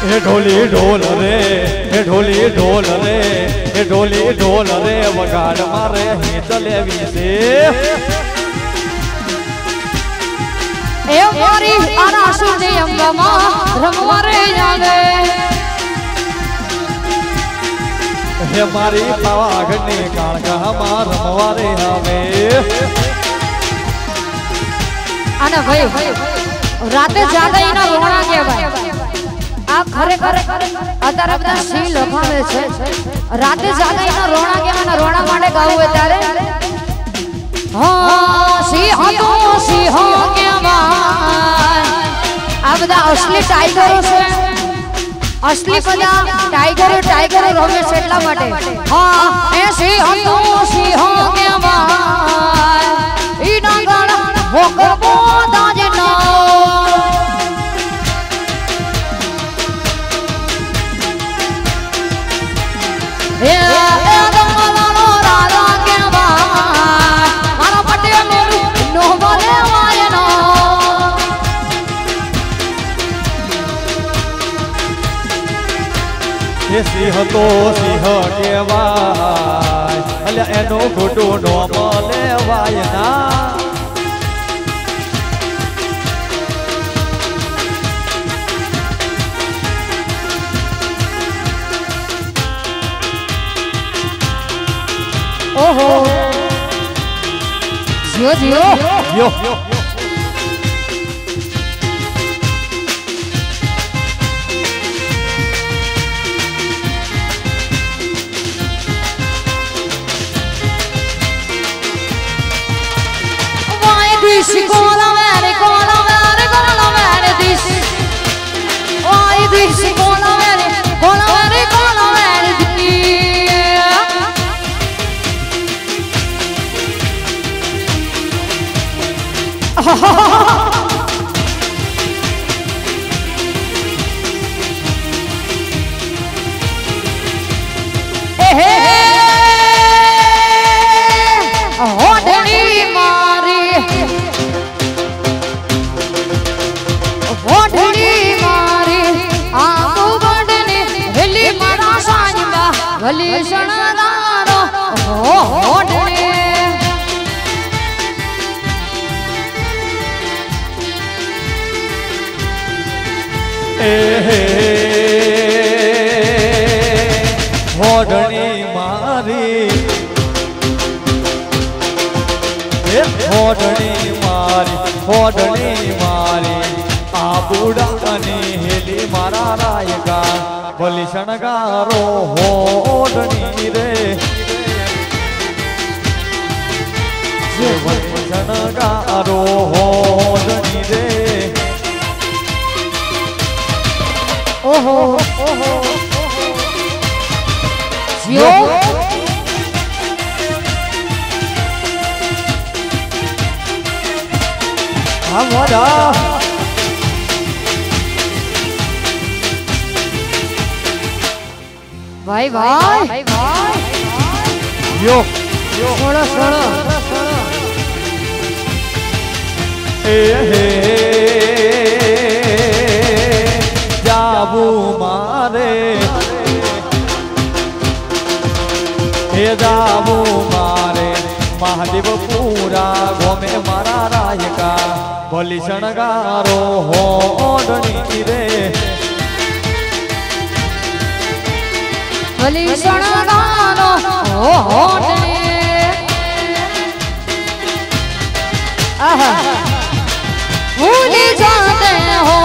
A: हे ढोली ढोल रे, हे ढोली ढोल रे, हे ढोली ढोल रे, वगाड़ मारे ही चले से
B: ए मारी आना सुने अंगमा रमवारे जावे
A: हे मारी पावागढ़नी कालका हमार रमवारे आवे
B: आना भाई राते जागा इना रोना के भाई आ खरेखर अतारे બધા સી લખાવે છે રાતે જાગાઈને રોણા કે મને રોણા માટે ગાવું હે તારે હા સી હો કે ભાઈ આ બધા અસલી ટાઈગરો છે અસલી બધા ટાઈગરો રમે છે એટલા માટે હા એ સી હો કે ભાઈ ઈ ના ગાણા ભોકર બોદા જે ના
A: सिंह तो सिंह केवाय अल्या एनो घोटो नो मलेवाय ना
B: ओहो जियो जियो
A: यो
B: Cola verde, cola verde, cola verde, dice. Ay, dice cola verde, cola verde, cola verde. भली शणारो होडे
A: होडनी मारी होडनी मारी होडनी मारी आ बूढ़ा कनी हेली मारा रायगा भली शणगारो होडनी रे भली शणगारो होडनी रे
B: ओहो ओहो जियो
A: हमारा
B: भाई भाई
A: यो
B: छोड़ो छोड़ो
A: जाबू मारे हे जाबू मारे महादेव पूरा गोमे मारा रायका भली शणगारो होडनी रे
B: भली शणगारो होडनी भूल जाते हो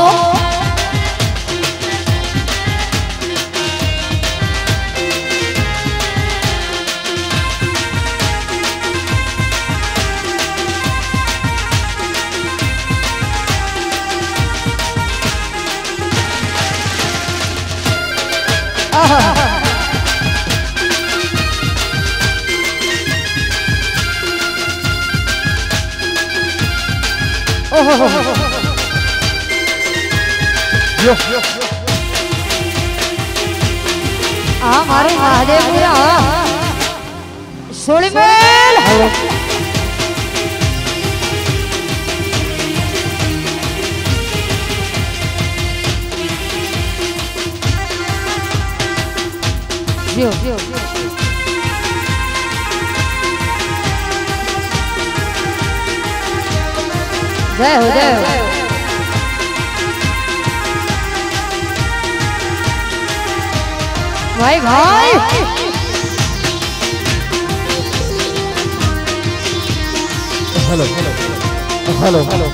B: हमारे महादेव सोलमेल जियो जय हो जय हो भाई भाई
A: हेलो हेलो हेलो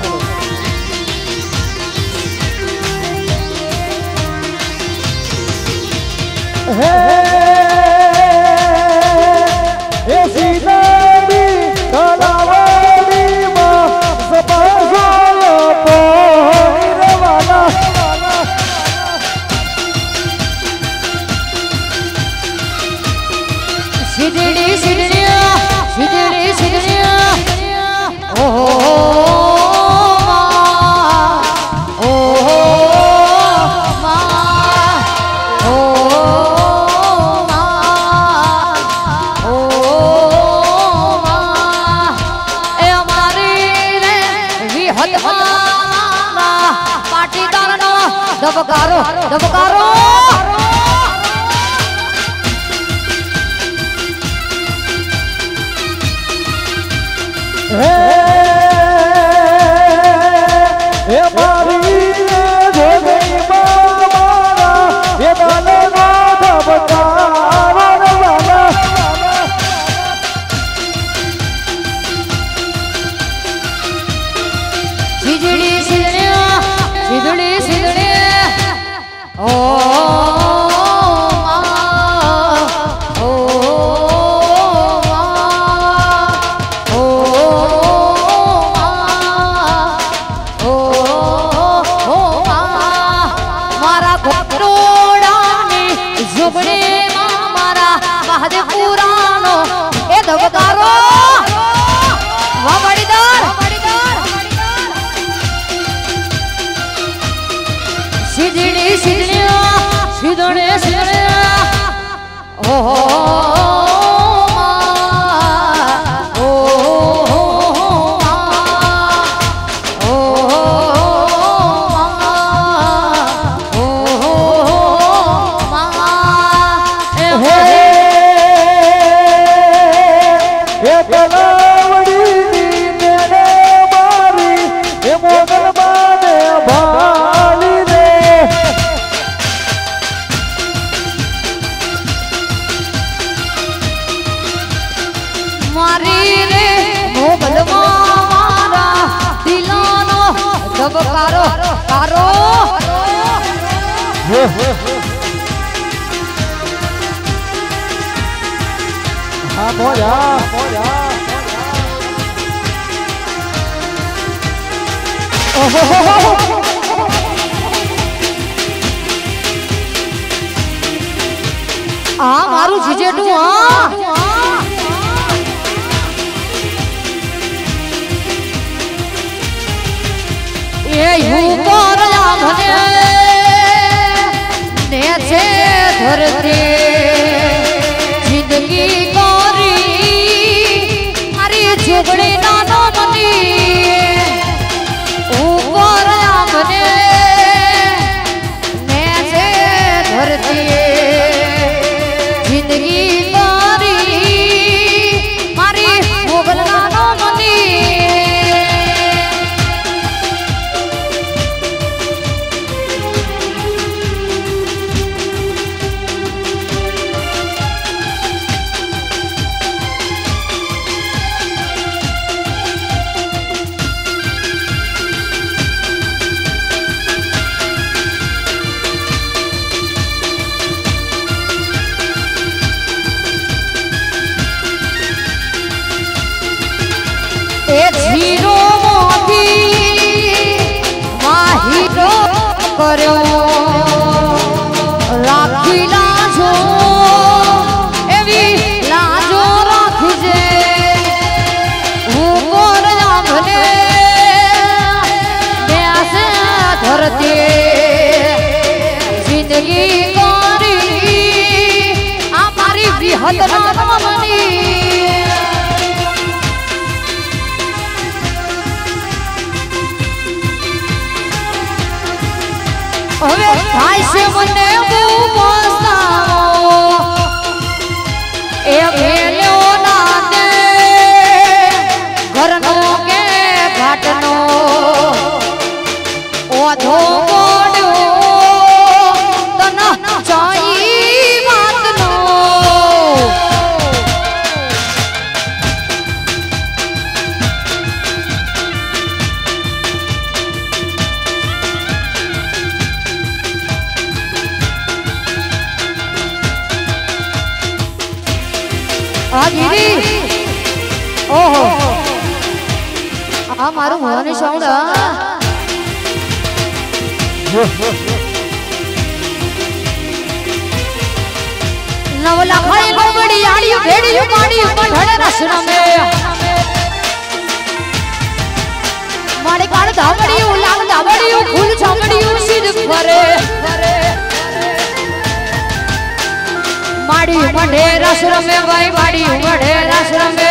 B: सिदड़ी सिदड़िया सिदड़ी सिदड़िया ओहो दबकारो दबकारो सिदड़ी सिदड़िया सिदड़े सिदड़े ओहो कारो कारो
A: हाँ मोजा मोजा
B: आ मारू जीजेटू हाँ ये ऊपर आंगने नेचे धरती जिंदगी कोरी हरी झुगड़ी नानो मनी ऊपर आंगने नेचे धरती जिंदगी कोरी हरी मुगल नानो मनी झीरो मोती माहिरो करो राखी लाजो एवी लाजो राखजे ऊपर आंगने प्यासे धरती जिंदगी कोरी हमारी बिहद नामनी હવે થાય છે મને બહુ પસ્તાવો ઓધો મોડ્યો તન ચાઈ વાતનો આ ગીરી ઓહો આ મારું મોરની સાઉન્ડ નવલા ખાઈ ગોગડી આડિયું ભેડિયું પાડિયું કઢળે રસરમે માડે કાળ ધાવડિયું લાગ ધાવડિયું ફૂલ છામડિયું સિદ્ધ કરે માડી મઢે રસરમે ભાઈ માડી મઢે રસરમે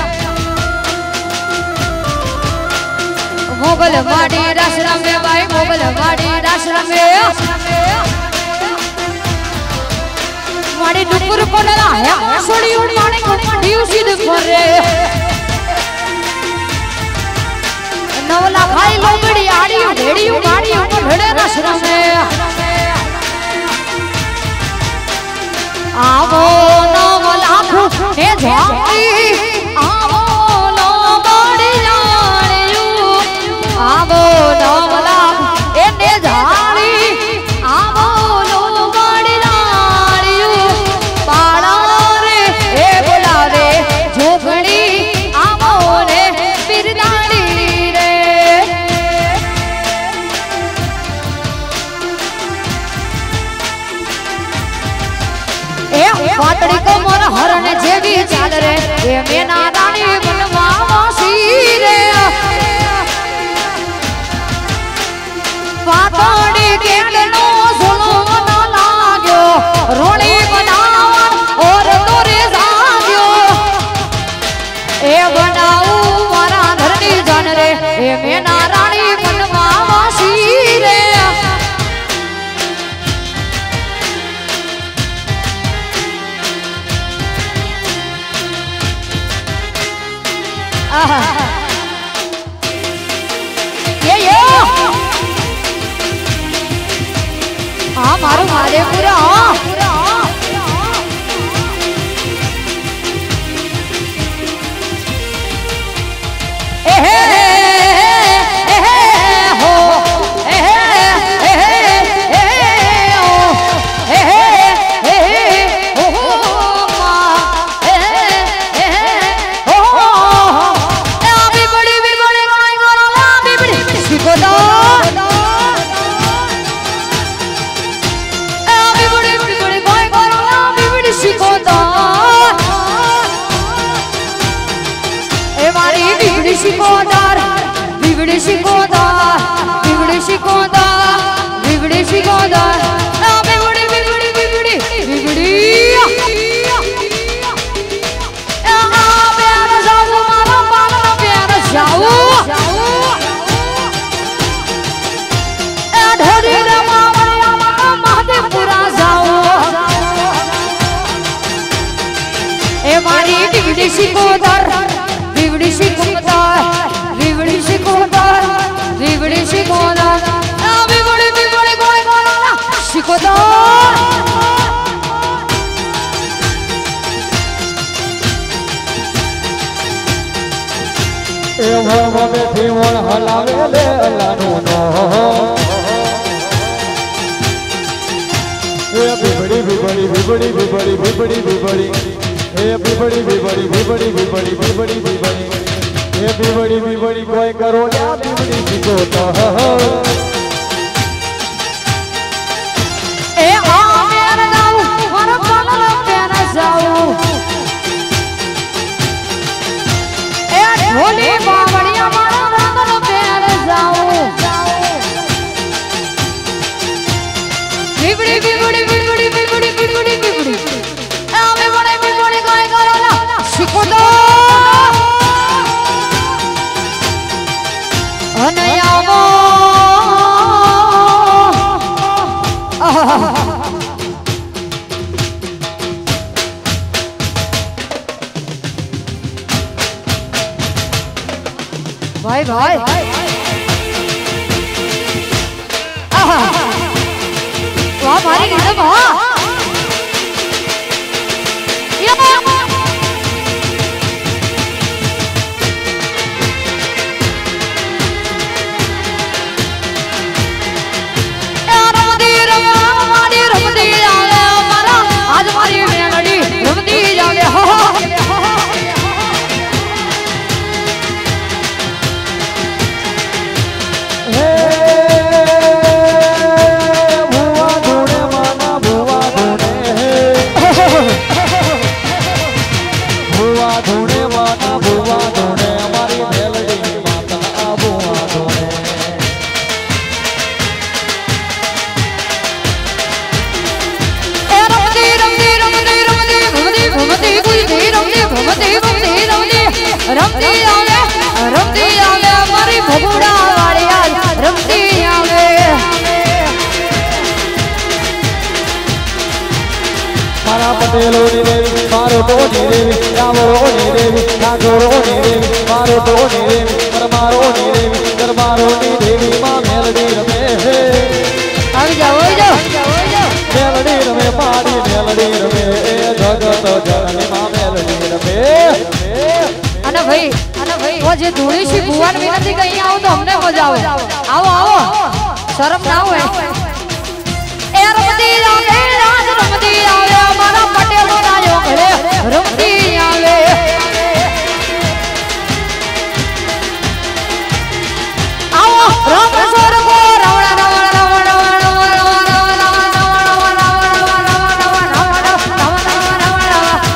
B: મોગલ માડી રસરમે ભાઈ મોગલ માડી રસરમે માડી ડુંગર કોડલા હે સોડિયું માણી કોડિયું સિદ્ધ કરે નવલા ખાઈ લોગડી આડિયું ભેડિયું માડિયું કઢળે રસરમે आवो नवलाखु हे झांकी आवो लोगड़ी लाड़ियो आवो नवलाखु ए ने झाड़ी आवो लोगड़ी लाड़ियो पाड़ा रे ए बोलावे झोपड़ी आवो ने बिरदाड़ी रे पातड़ी को मोर हरण जेवी चाल रे ए मेना रानी बनवा वासी रे पातड़ी केडनो सोलो न लाग्यो रोणी बनावन और तोरे जाग्यो ए बनाऊ मारा धरनी जान रे ए मेना रानी बनवा वासी रे हाँ मारू मारे पूरा कोई करो होली बावड़िया मारो रंगन प्यार जाओ बिगड़ी बिगड़ी बिगड़ी बिगड़ी बिगड़ी बिगड़ी आवे बड़े बिगड़ी गाय गाला सिको दो अनयावो भाई भाई રમતી રમતી રમતી રમતી આવે રમતી આવે મારી ભગુડા વાળિયા રમતી આવે
A: મારા પટેલોની દેવી મારો ટોની દેવી રાવળોની દેવી ઠાકોરોની દેવી મારો ટોની દેવી પરમારોની દેવી દરબારોની દેવી માં મેલડી રમે
B: આવી જાઓ
A: મેલડી રમે પાડી મેલડી રમે જગત જનની માં મેલડી રમે
B: અને ભાઈ ઓ જે ધૂળીશી ભુવન વિનંતી કે અહીંયા આવો તો અમને મજા આવે આવો આવો શરમ ના હોય એ રમતી આવે રાજ રમતી આવે મારા પટેલો રાજો ઘરે રમતી આવે આવો રામ સ્વર્ગો રાવણ રાવણ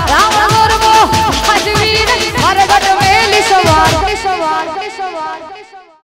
B: રાવણ રાવણ